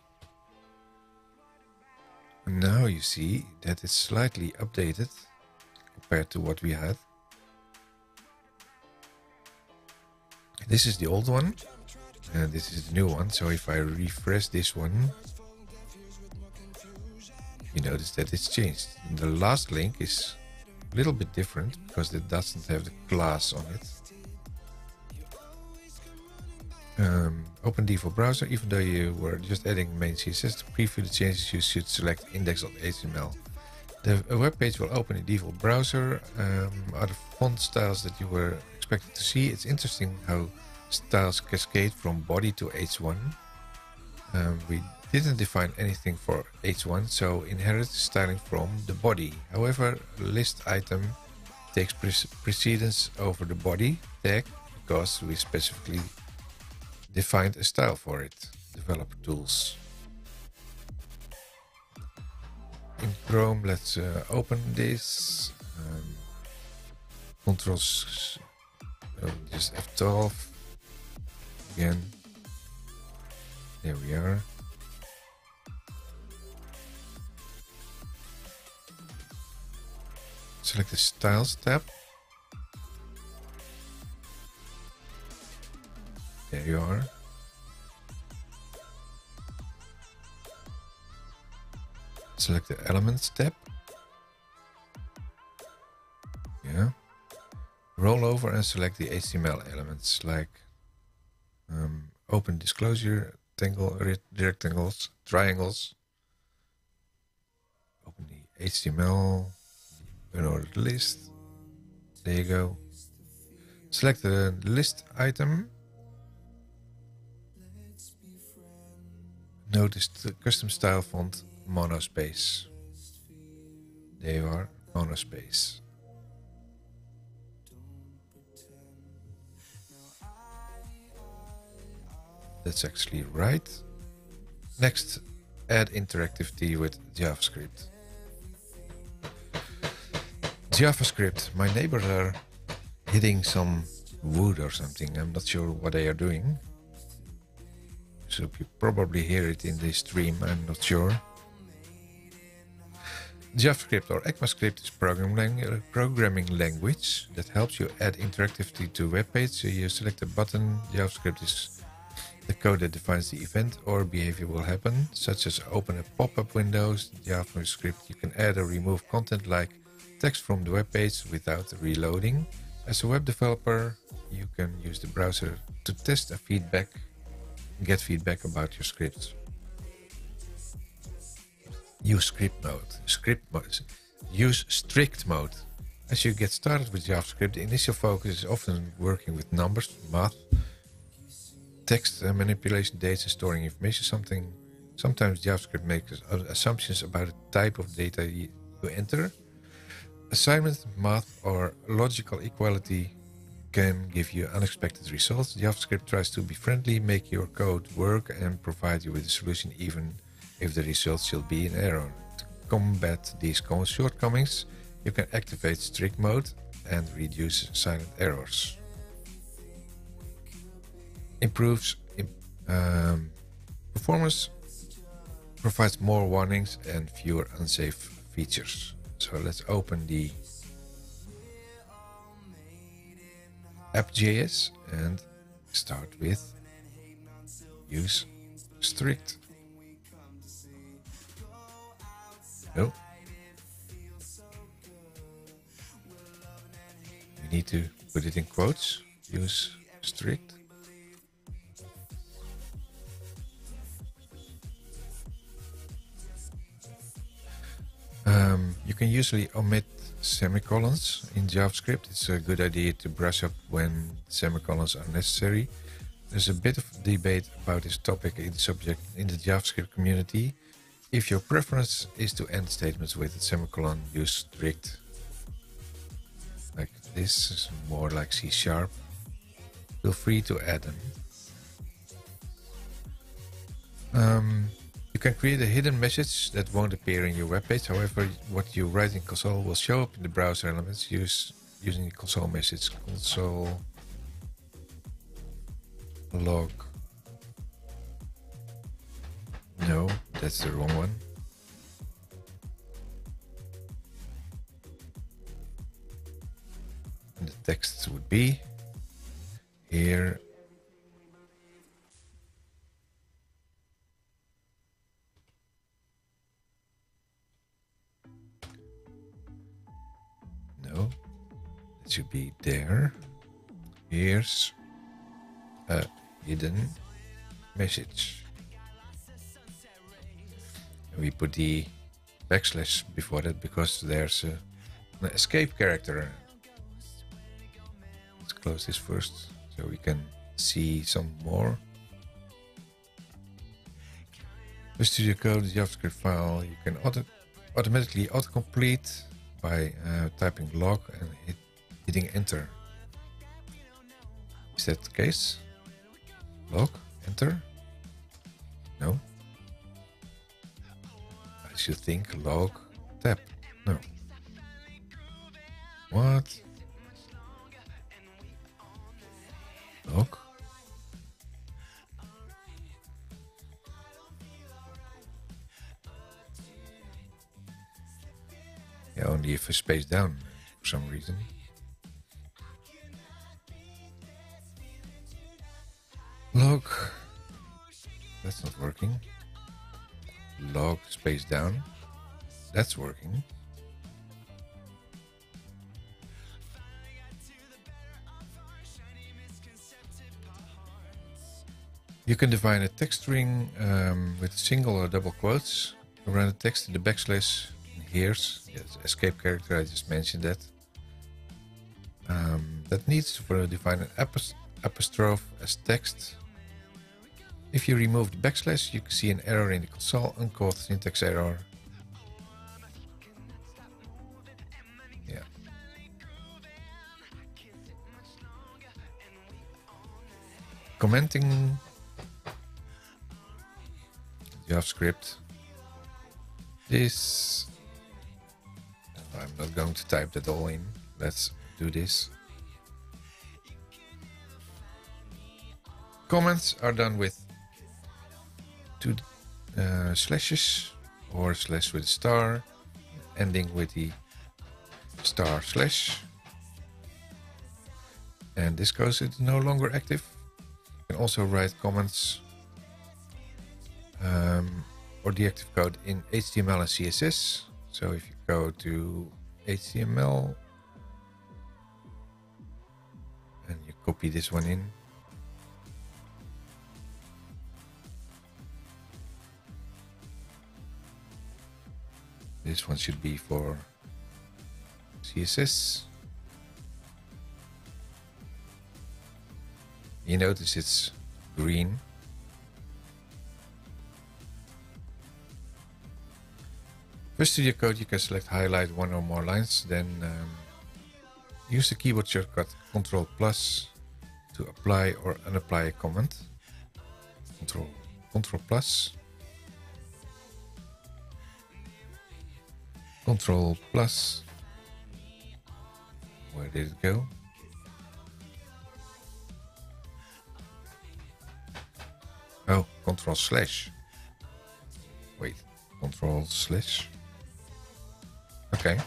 And now you see that it's slightly updated compared to what we had. This is the old one and this is the new one. So if I refresh this one, you notice that it's changed. And the last link is a little bit different because it doesn't have the class on it. Um, open default browser. Even though you were just adding main C S S to preview the changes, you should select index dot H T M L. The web page will open in default browser. Um, are the font styles that you were expected to see? It's interesting how styles cascade from body to H one. Um, we didn't define anything for H one, so inherit styling from the body. However, list item takes pre precedence over the body tag because we specifically defined a style for it. Developer tools. In Chrome, let's uh, open this. Um, Control uh, just F twelve again. There we are. Select the Styles tab. There you are. Select the Elements tab. Yeah. Roll over and select the H T M L elements like um, open disclosure, rectangle, rectangles, triangles, H T M L, unordered list. There you go. Select the list item. Notice the custom style font monospace. There you are, monospace. That's actually right. Next, add interactivity with JavaScript. JavaScript. My neighbors are hitting some wood or something. I'm not sure what they are doing. So you probably hear it in this stream. I'm not sure. JavaScript or ECMAScript is programming, uh, programming language that helps you add interactivity to a web page. So you select a button. JavaScript is the code that defines the event or behavior will happen, such as open a pop-up windows. JavaScript, you can add or remove content like text from the web page without reloading. As a web developer, you can use the browser to test a feedback, get feedback about your scripts. Use script mode. Script mode. Use strict mode. As you get started with JavaScript, the initial focus is often working with numbers, math, text uh, manipulation, dates, and storing information. Something. Sometimes JavaScript makes assumptions about the type of data you, you enter. Assignment, math, or logical equality can give you unexpected results. JavaScript tries to be friendly, make your code work, and provide you with a solution even if the result should be an error. To combat these shortcomings, you can activate strict mode and reduce silent errors. Improves um, performance, provides more warnings and fewer unsafe features. So let's open the app.js and start with use strict. No. We need to put it in quotes. Use strict. Um, you can usually omit semicolons in JavaScript. It's a good idea to brush up when semicolons are necessary. There's a bit of debate about this topic in the subject in the JavaScript community. If your preference is to end statements with a semicolon, use strict. Like this is more like C sharp. Feel free to add them. Um, you can create a hidden message that won't appear in your web page. However, what you write in console will show up in the browser elements use, using the console message. Console log. No, that's the wrong one. And the text would be here. No, it should be there. Here's a hidden message. We put the backslash before that because there's a, an escape character. Let's close this first so we can see some more. The Studio Code JavaScript file you can auto automatically autocomplete by uh, typing log and hit, hitting enter. Is that the case? Log, enter? No. I should think log, tab. No. What? Log. Yeah, only if a space down for some reason. Log. That's not working. Log space down. That's working. You can define a text string um, with single or double quotes around the text in the backslash. here's. Yes, escape character, I just mentioned that. Um, that needs to define an apos apostrophe as text. If you remove the backslash, you can see an error in the console, uncaught syntax error. Yeah. Commenting JavaScript. This, I'm not going to type that all in. Let's do this. Comments are done with two uh, slashes or slash with a star, ending with the star slash. And this goes it's no longer active. You can also write comments um, or deactive code in H T M L and C S S. So if you go to H T M L and you copy this one in, this one should be for C S S. You notice it's green. First to your code, you can select highlight one or more lines, then um, use the keyboard shortcut Control plus to apply or unapply a comment. Control, Control plus. Control plus. Where did it go? Oh, Control slash. Wait, Control slash. Okay.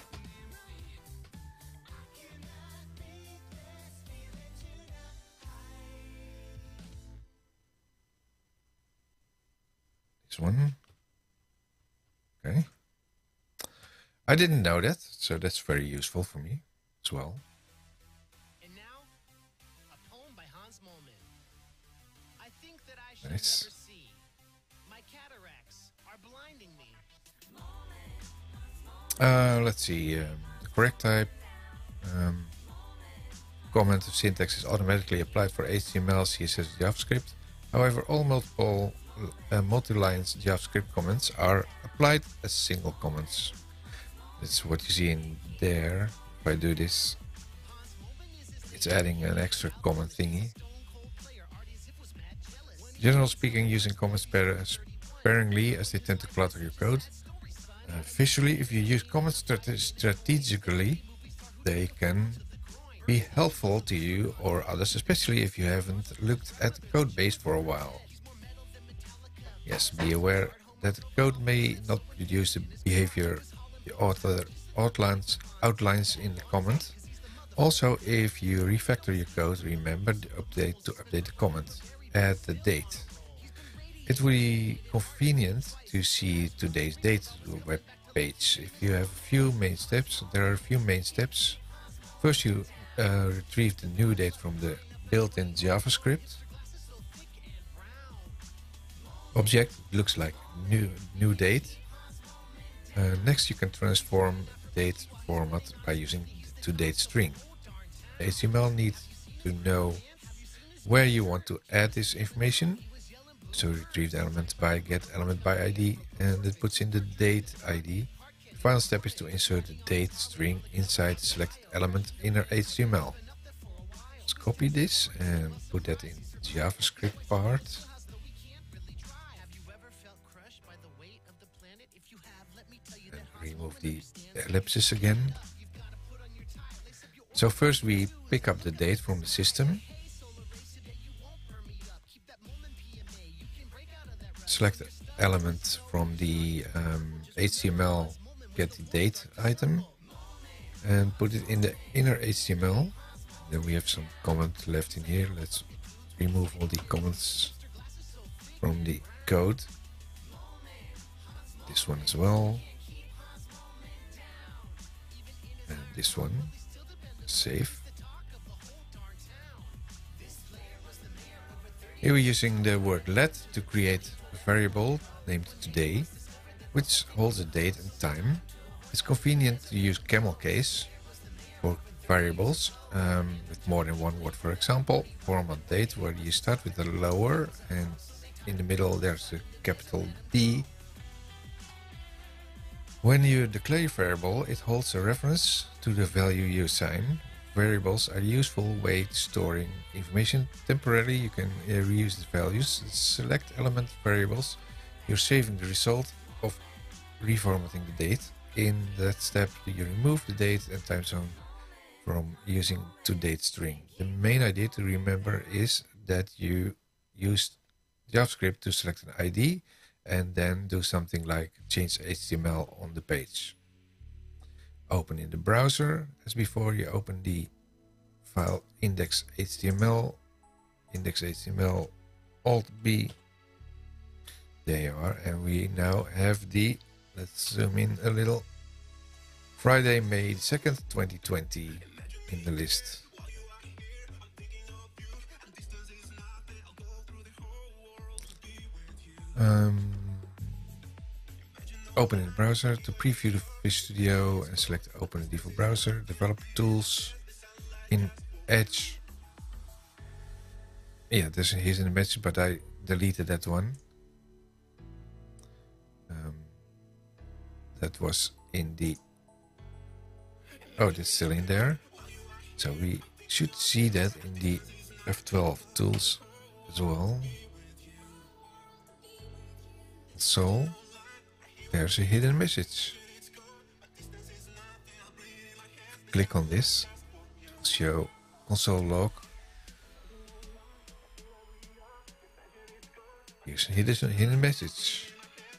This one. Okay. I didn't know that, so that's very useful for me as well. And now, a poem by Hans Moleman. I think that I should Nice. never see. My cataracts are blinding me. Uh, let's see. Um, the correct type. Um, comment of syntax is automatically applied for H T M L, C S S, JavaScript. However, all multiple uh, multi-line JavaScript comments are applied as single comments. That's what you see in there. If I do this, it's adding an extra comment thingy. Generally speaking, using comments spar sparingly as they tend to clutter your code. Uh, visually, if you use comments strate strategically, they can be helpful to you or others, especially if you haven't looked at the code base for a while. Yes, be aware that the code may not produce the behavior the author outlines, outlines in the comment. Also, if you refactor your code, remember to update to update the comment. Add the date. It will be convenient to see today's date to a web page. If you have a few main steps, there are a few main steps. First, you uh, retrieve the new date from the built-in JavaScript object. Looks like new new date. Uh, next, you can transform the date format by using the toDate string. H T M L needs to know where you want to add this information. So retrieve the element by get element by I D, and it puts in the date I D. The final step is to insert the date string inside the selected element inner H T M L. Let's copy this and put that in JavaScript part. And remove the ellipses again. So first we pick up the date from the system. Select the element from the um, H T M L get the date item and put it in the inner H T M L. Then we have some comment left in here. Let's remove all the comments from the code. This one as well. And this one. Save. Here we're using the word let to create a variable named today, which holds a date and time. It's convenient to use camel case for variables um, with more than one word. For example, format date, where you start with the lower and in the middle there's a capital D. When you declare a variable, it holds a reference to the value you assign. Variables are a useful way to storing information. Temporarily, you can uh, reuse the values. Select element variables. You're saving the result of reformatting the date. In that step, you remove the date and time zone from using toDate string. The main idea to remember is that you use JavaScript to select an I D and then do something like change H T M L on the page. Open in the browser. As before, you open the file index H T M L, index H T M L, Alt B. There you are, and we now have the, let's zoom in a little, Friday, May second, twenty twenty in the list. Um, open in the browser to preview the Visual Studio and select open in default browser. Developer tools in Edge. Yeah, there's a here's an image, but I deleted that one. Um, that was in the. Oh, that's still in there. So we should see that in the F twelve tools as well. So there's a hidden message. Click on this to show console log. Here's a hidden, hidden message.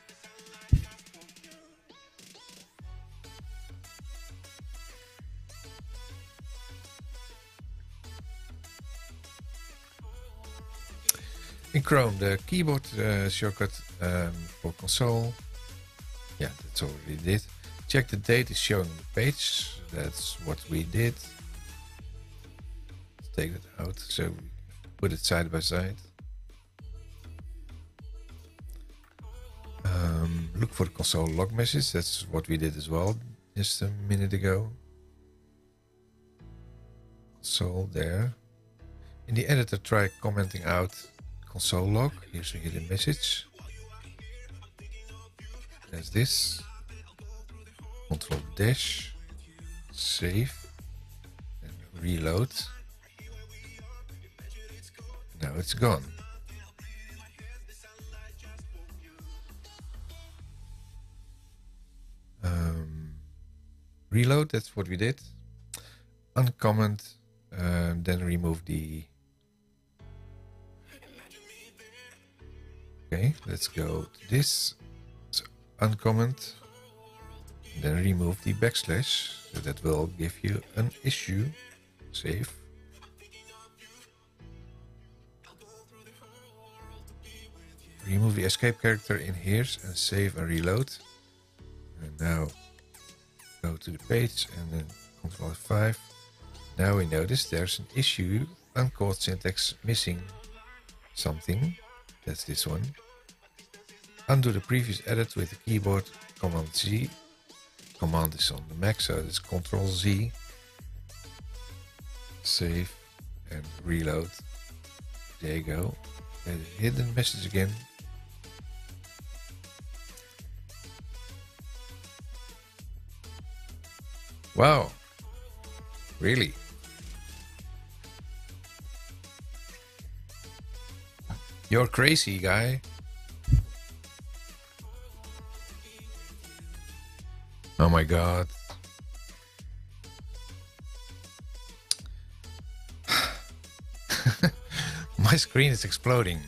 In Chrome, the keyboard uh, shortcut um, for console. Yeah, that's all we did. Check the date is showing on the page. That's what we did. Let's take it out. So we put it side by side. Um, look for the console log message. That's what we did as well just a minute ago. Console there. In the editor, try commenting out console log. Here's a hidden message. There's this. Control dash. Save. And reload. Now it's gone. Um, reload, that's what we did. Uncomment. Uh, then remove the. Okay, let's go to this. So uncomment. Then remove the backslash. So that will give you an issue. Save. Remove the escape character in here and save and reload. And now go to the page and then Control F five. Now we notice there's an issue, uncaught syntax missing something. That's this one. Undo the previous edit with the keyboard Command Z. Command is on the Mac, so it's Control Z. Save and reload. There you go. And hidden message again. Wow. Really? You're crazy, guy. Oh my god. My screen is exploding.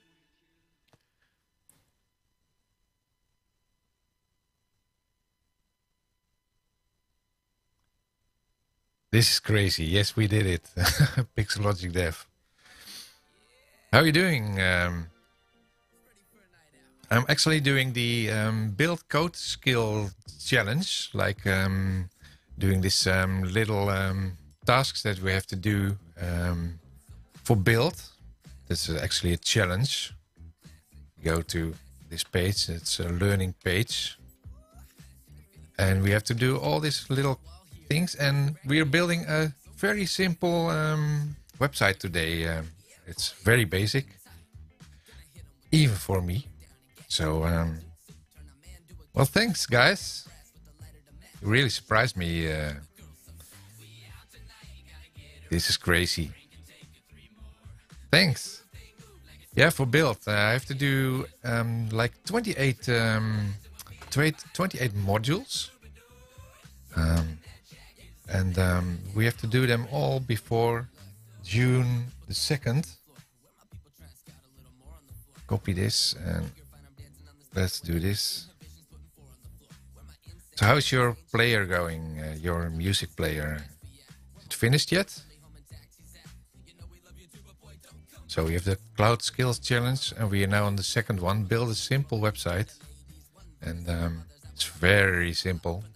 This is crazy. Yes, we did it. Pixelogic Dev. How are you doing? Um, I'm actually doing the um, build code skill challenge, like um, doing this um, little um, tasks that we have to do um, for build. This is actually a challenge. Go to this page. It's a learning page. And we have to do all these little things, and we are building a very simple um, website today. Um, it's very basic, even for me. So, um, well, thanks, guys. You really surprised me. Uh, this is crazy. Thanks. Yeah, for build, uh, I have to do um, like twenty-eight, um, twenty-eight modules. Um, and um, we have to do them all before June the second. Copy this and let's do this. So how's your player going, uh, your music player? Is it finished yet? So we have the Cloud Skills Challenge, and we are now on the second one. Build a simple website. And um, it's very simple.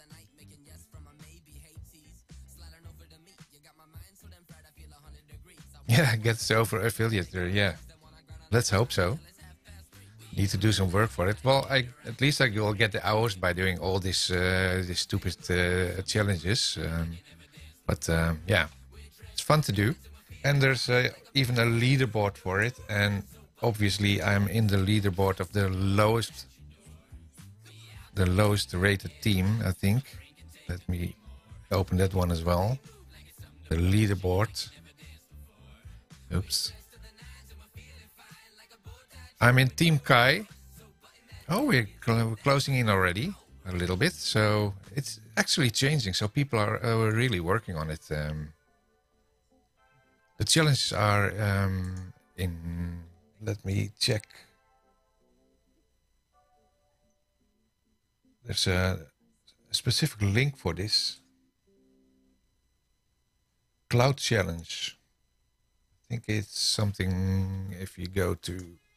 Yeah, gets over affiliate. Yeah, let's hope so. Need to do some work for it. Well, I at least I will get the hours by doing all these uh, these stupid uh, challenges. Um, but um, yeah, it's fun to do. And there's uh, even a leaderboard for it. And obviously, I'm in the leaderboard of the lowest, the lowest rated team, I think. Let me open that one as well. The leaderboard. Oops. I'm in Team Kai. Oh, we're, cl we're closing in already a little bit. So it's actually changing. So people are uh, really working on it. Um, the challenges are um, in... Let me check. There's a, a specific link for this. Cloud Challenge. I think it's something if you go to...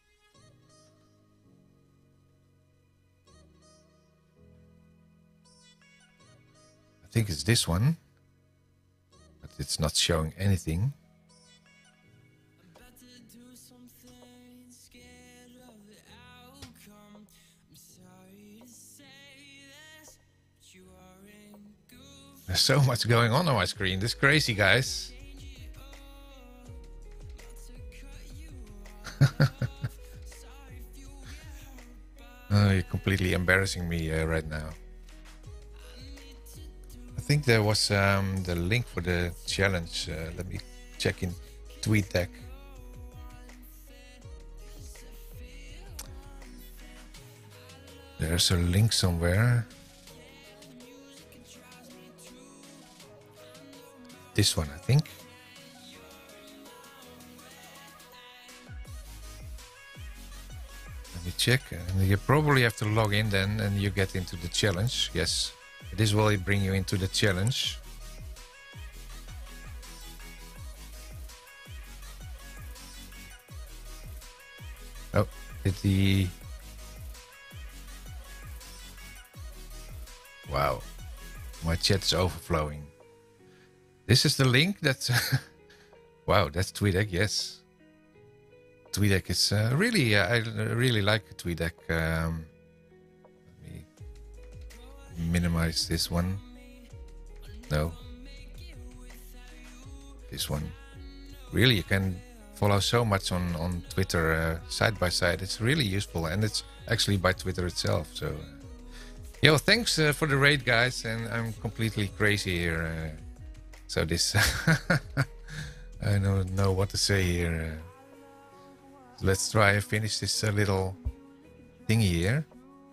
I think it's this one. But it's not showing anything. There's so much going on on my screen. This is crazy, guys. Oh, you're completely embarrassing me uh, right now. I think there was um, the link for the challenge. Uh, let me check in TweetDeck. There's a link somewhere. This one, I think. Let me check. And you probably have to log in then and you get into the challenge. Yes, this will bring you into the challenge. Oh, did the... Wow, my chat is overflowing. This is the link that's... Wow, that's TweetDeck, yes. TweetDeck is uh, really, uh, I really like TweetDeck. Um, let me minimize this one. No. This one. Really, you can follow so much on, on Twitter uh, side by side. It's really useful, and it's actually by Twitter itself. So, uh, yo, thanks uh, for the raid, guys. And I'm completely crazy here. Uh, so this, I don't know what to say here. Uh, Let's try and finish this uh, little thingy here.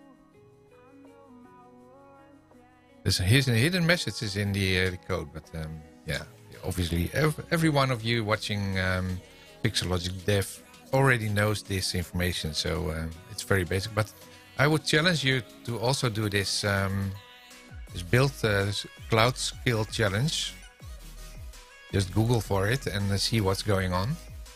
There's a hidden, hidden messages in the, uh, the code, but um, yeah, obviously every, every one of you watching um, Pixologic Dev already knows this information, so um, it's very basic. But I would challenge you to also do this, um, this build uh, this Cloud Skill Challenge. Just Google for it and uh, see what's going on.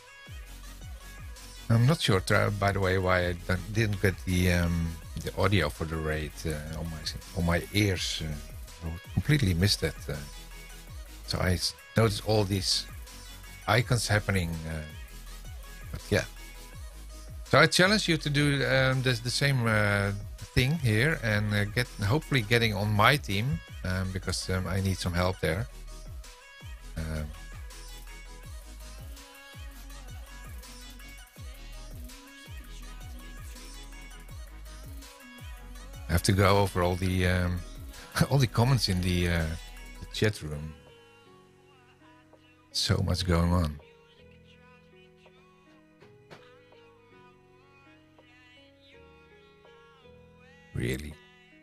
I'm not sure, by the way, why I didn't get the um, the audio for the raid uh, on my on my ears. Uh, I completely missed that. Uh, so I noticed all these icons happening. Uh, but yeah. So I challenge you to do um, the, the same uh, thing here and uh, get hopefully getting on my team um, because um, I need some help there. Um, I have to go over all the um, all the comments in the, uh, the chat room. So much going on. Really,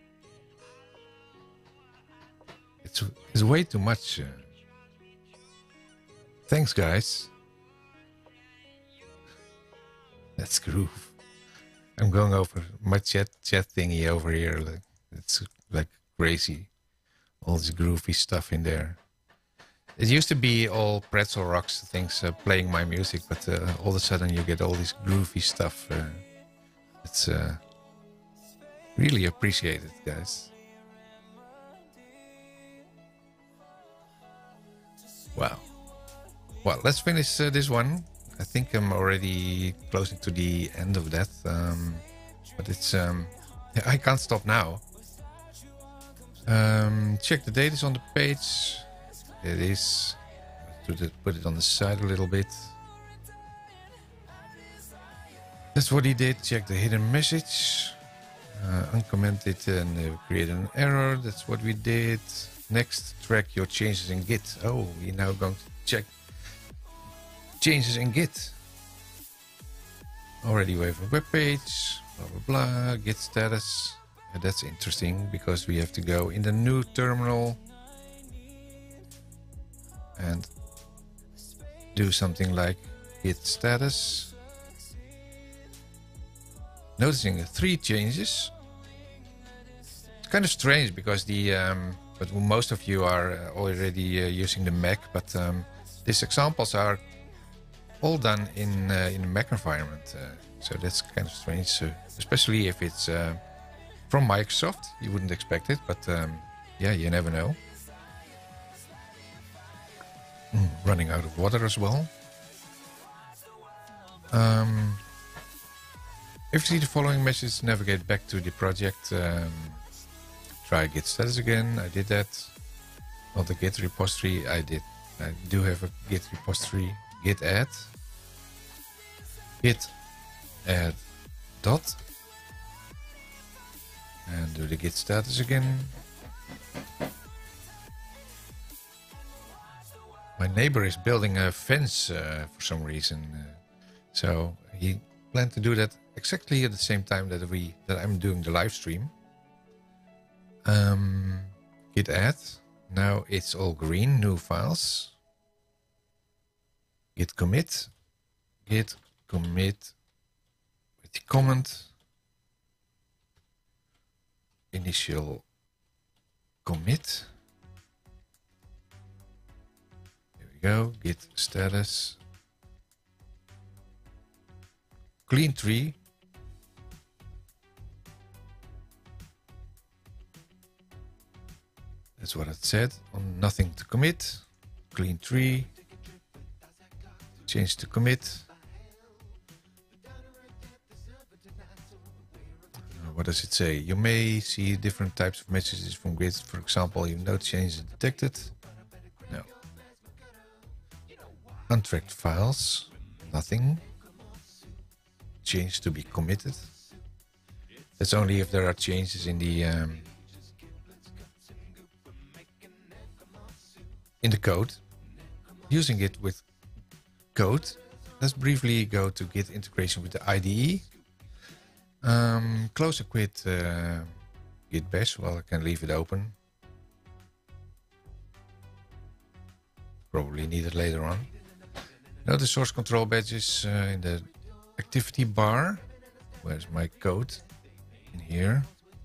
it's it's way too much. Uh, thanks, guys. Let's groove. I'm going over my chat chat thingy over here. Like, it's like crazy. All this groovy stuff in there. It used to be all pretzel rocks things uh, playing my music, but uh, all of a sudden you get all this groovy stuff. Uh, it's uh, really appreciated, guys. Wow. Well, let's finish uh, this one. I think I'm already closing to the end of that, um, but it's um, I can't stop now. Um, check the date is on the page. It is. To put it on the side a little bit. That's what he did. Check the hidden message. Uh, uncomment it and uh, create an error. That's what we did. Next, track your changes in Git. Oh, we're now going to check changes in Git. Already we have a web page, blah blah blah, Git status. Yeah, that's interesting because we have to go in the new terminal and do something like Git status. Noticing three changes. It's kind of strange because the um, but most of you are already uh, using the Mac, but um, these examples are all done in uh, in a Mac environment, uh, so that's kind of strange, uh, especially if it's uh, from Microsoft. You wouldn't expect it, but um, yeah, you never know. Mm, running out of water as well. Um, if you see the following message, navigate back to the project. Um, try Git status again. I did that. Not the Git repository. I did. I do have a Git repository. Git add. Git add dot. And do the Git status again. My neighbor is building a fence uh, for some reason. Uh, so he planned to do that exactly at the same time that we that I'm doing the live stream. Um, Git add. Now it's all green, new files. Git commit. Git commit with the comment. Initial commit. Here we go. Git status. Clean tree. That's what it said on nothing to commit. Clean tree. Change to commit. Uh, what does it say? You may see different types of messages from Git. For example, you no changes detected. No. Untracked files. Nothing. Change to be committed. That's only if there are changes in the um, in the code. Using it with code. Let's briefly go to Git integration with the I D E. Um, close and quit uh, Git bash. Well, I can leave it open. Probably need it later on. Notice source control badges uh, in the activity bar. Where's my code? In here.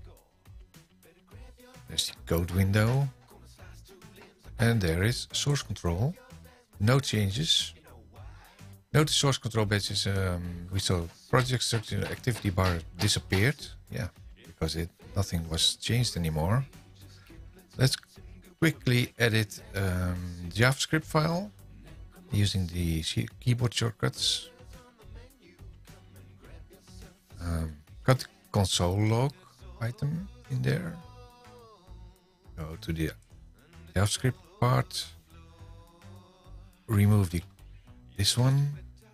There's the code window. And there is source control. No changes. Notice source control badges. Um, we saw project structure activity bar disappeared. Yeah, because it nothing was changed anymore. Let's quickly edit um, JavaScript file using the keyboard shortcuts. Um, cut console log. item in there. Go to the JavaScript part. Remove the this one.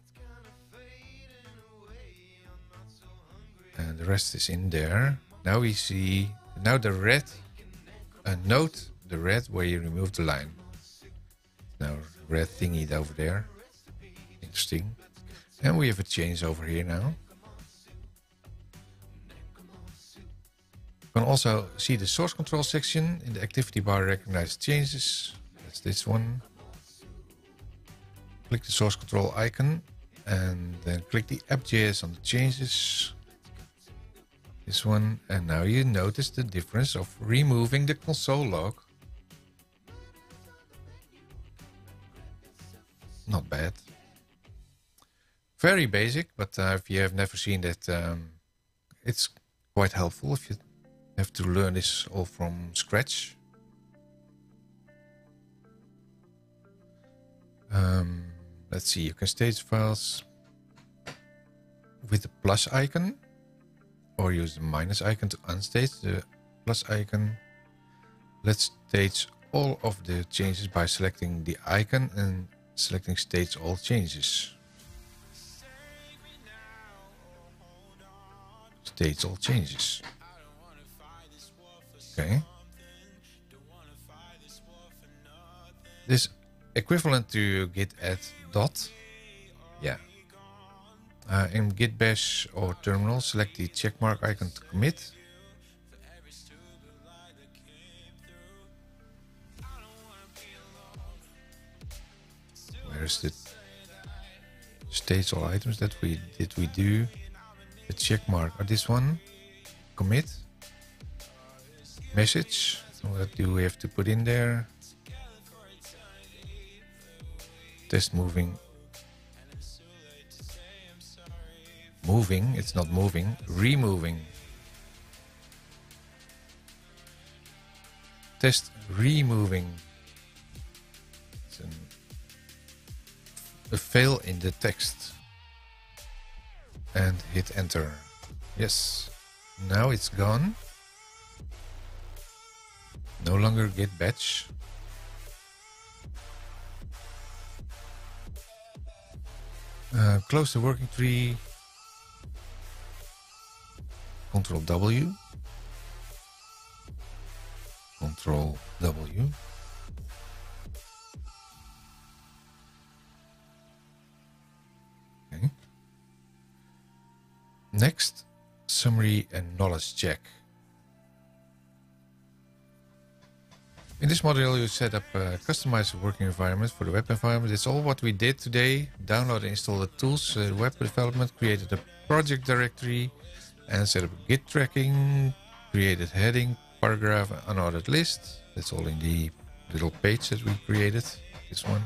And the rest is in there. Now we see, now the red, uh, note the red where you remove the line. Now red thingy over there. Interesting. And we have a change over here now. You can also see the source control section in the activity bar. Recognize changes. That's this one. Click the source control icon and then click the app.js on the changes. This one, and now you notice the difference of removing the console log. Not bad. Very basic, but uh, if you have never seen that, um, it's quite helpful if you have to learn this all from scratch. Um, let's see, you can stage files with the plus icon, or use the minus icon to unstage the plus icon. Let's stage all of the changes by selecting the icon and selecting stage all changes. Stage all changes. Okay. This equivalent to git add dot. Yeah. Uh, in git bash or terminal, select the checkmark icon to commit. Where's the stage all items that we did we do? The checkmark, or this one? Commit. Message. What do we have to put in there? Test moving. Moving, it's not moving, removing. Test removing. It's an, a fail in the text. And hit enter. Yes, now it's gone. No longer git batch. Uh, close the working tree. Control W. Control W. Okay. Next, summary and knowledge check. In this module, you set up a customized working environment for the web environment. It's all what we did today. Download and install the tools, uh, web development, created a project directory, and set up Git tracking, created heading, paragraph, and unordered list. That's all in the little page that we created. This one.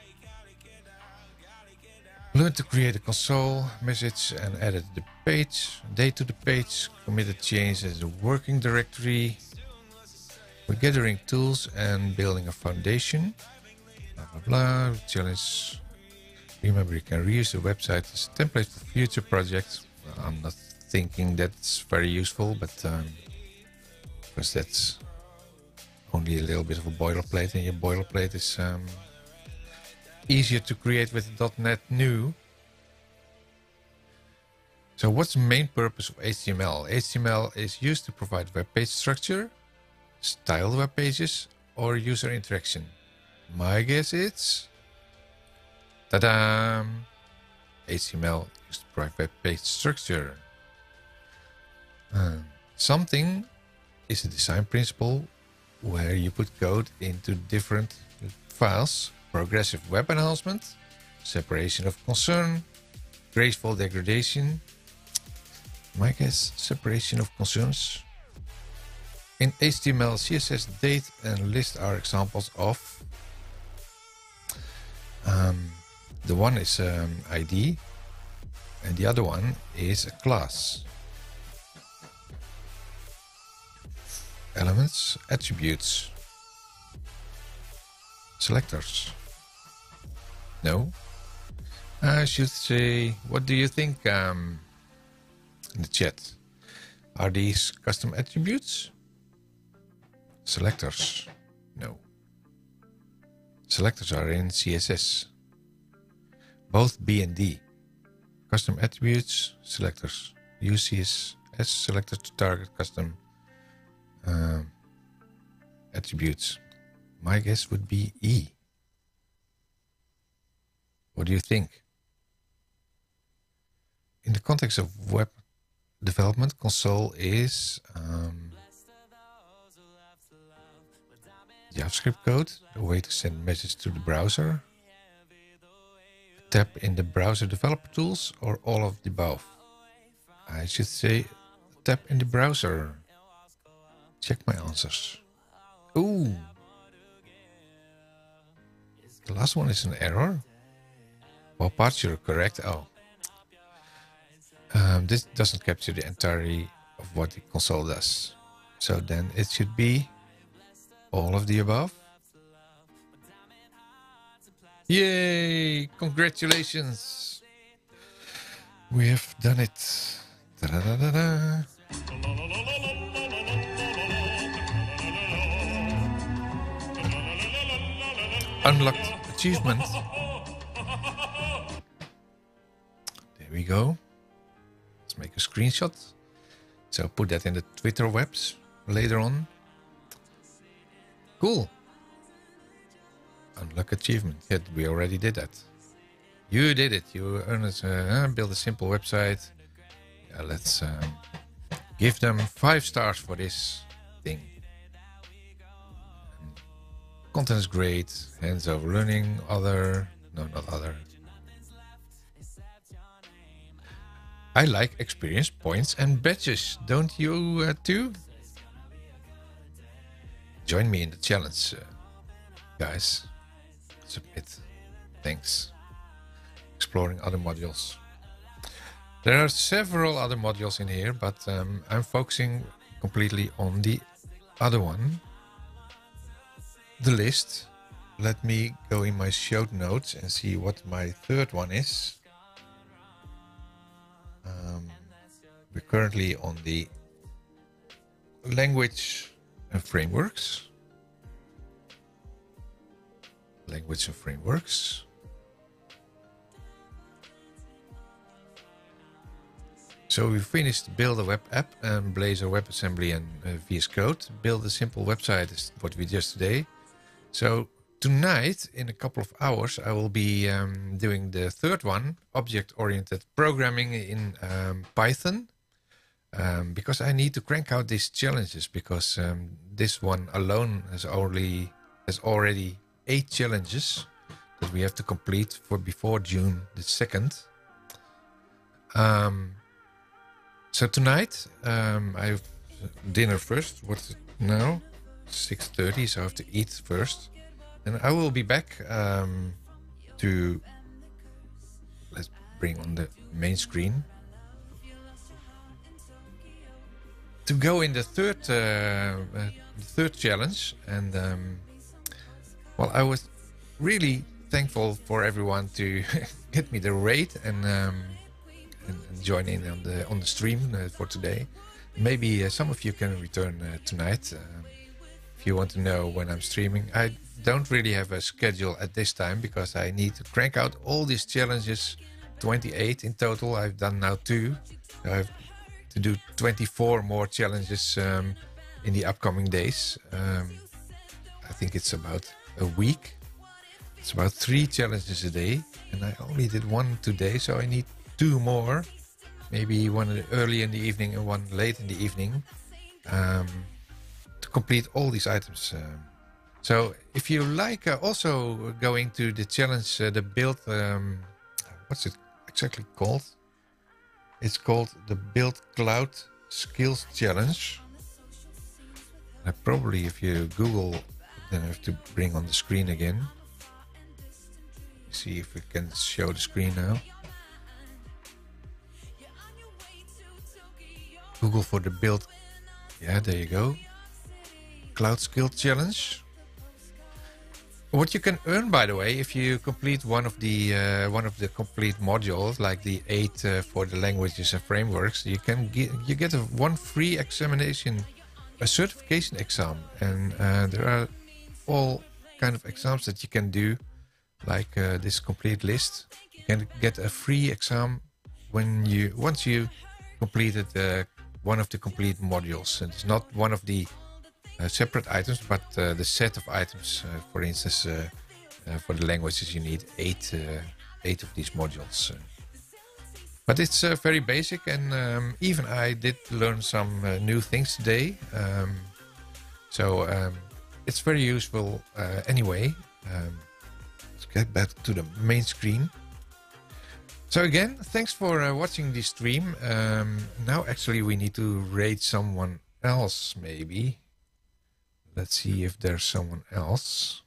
Learn to create a console message and added the page, date to the page, committed change as a working directory. We're gathering tools and building a foundation. Blah blah blah. Challenge. Remember, you can reuse the website as a template for future projects. Well, I'm not thinking that's very useful, but um, because that's only a little bit of a boilerplate, and your boilerplate is um, easier to create with .dot net New. So what's the main purpose of H T M L? H T M L is used to provide web page structure, style web pages, or user interaction. My guess is ta-da! H T M L used to provide web page structure. Uh, something is a design principle where you put code into different files. Progressive web enhancement, separation of concern, graceful degradation. My guess, separation of concerns. In H T M L, C S S, date, and list are examples of. Um, the one is um, I D, and the other one is a class. Elements, attributes, selectors. No, I should say, what do you think um, in the chat? Are these custom attributes? Selectors. No. Selectors are in C S S. Both B and D. Custom attributes, selectors. Use C S S selectors to target custom uh, attributes. My guess would be E. What do you think? In the context of web development, console is um, JavaScript code, a way to send messages to the browser. A tab in the browser developer tools, or all of the above? I should say a tab in the browser. Check my answers. Ooh. The last one is an error. Well, parts you're correct. Oh. Um, this doesn't capture the entirety of what the console does. So then it should be all of the above. Yay! Congratulations! We have done it. Da-da-da-da-da. Unlocked achievement. There we go. Let's make a screenshot. So put that in the Twitter webs later on. Cool. Unlock achievement. Yeah, we already did that. You did it. You earned it. Uh, build a simple website. Yeah, let's um, give them five stars for this thing. Um, content is great. Hands over learning. Other. No, not other. I like experience points and badges. Don't you uh, too? Join me in the challenge, uh, guys. Submit. Thanks. Exploring other modules. There are several other modules in here, but um, I'm focusing completely on the other one. The list. Let me go in my show notes and see what my third one is. Um, we're currently on the language and frameworks. Language and frameworks. So we finished build a web app and Blazor WebAssembly and uh, V S Code. Build a simple website is what we did today. So tonight, in a couple of hours, I will be um, doing the third one, object-oriented programming in um, Python. Um, because I need to crank out these challenges, because um, this one alone has only has already eight challenges that we have to complete for before June the second. Um, so tonight um, I have dinner first. What's it now? six thirty, so I have to eat first. And I will be back um, to, let's bring on the main screen, to go in the third uh, uh, the third challenge. And um, well, I was really thankful for everyone to get me the raid and, um, and, and join in on the on the stream uh, for today. Maybe uh, some of you can return uh, tonight um, if you want to know when I'm streaming. I don't really have a schedule at this time because I need to crank out all these challenges. twenty-eight in total. I've done now two. I have to do twenty-four more challenges um, in the upcoming days. Um, I think it's about a week. It's about three challenges a day, and I only did one today, so I need two more. Maybe one early in the evening and one late in the evening um, to complete all these items. Um, so if you like uh, also going to the challenge, uh, the build, um, what's it exactly called? It's called the Build Cloud Skills Challenge. Uh, probably if you Google, then I have to bring on the screen again. See if we can show the screen now. Google for the build. Yeah, there you go. Cloud Skill Challenge. What you can earn, by the way, if you complete one of the uh, one of the complete modules, like the eight uh, for the languages and frameworks, you can get you get a one free examination, a certification exam, and uh, there are all kind of exams that you can do, like uh, this complete list. You can get a free exam when you once you completed uh, one of the complete modules. And it's not one of the uh, separate items, but uh, the set of items. Uh, for instance, uh, uh, for the languages, you need eight uh, eight of these modules. Uh, but it's uh, very basic, and um, even I did learn some uh, new things today. Um, so um, it's very useful uh, anyway. Um, let's get back to the main screen. So again, thanks for uh, watching this stream. Um, now actually we need to rate someone else, maybe. Let's see if there's someone else.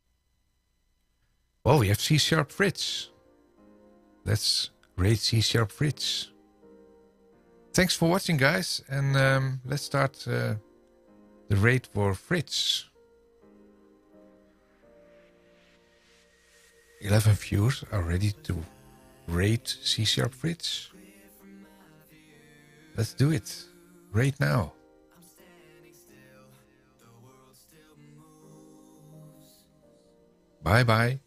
Oh, we have C Sharp Fritz. Let's rate C Sharp Fritz. Thanks for watching, guys, and um, let's start uh, the rate for Fritz. eleven viewers are ready to rate C Sharp Fritz. Let's do it. Rate now. Bye bye.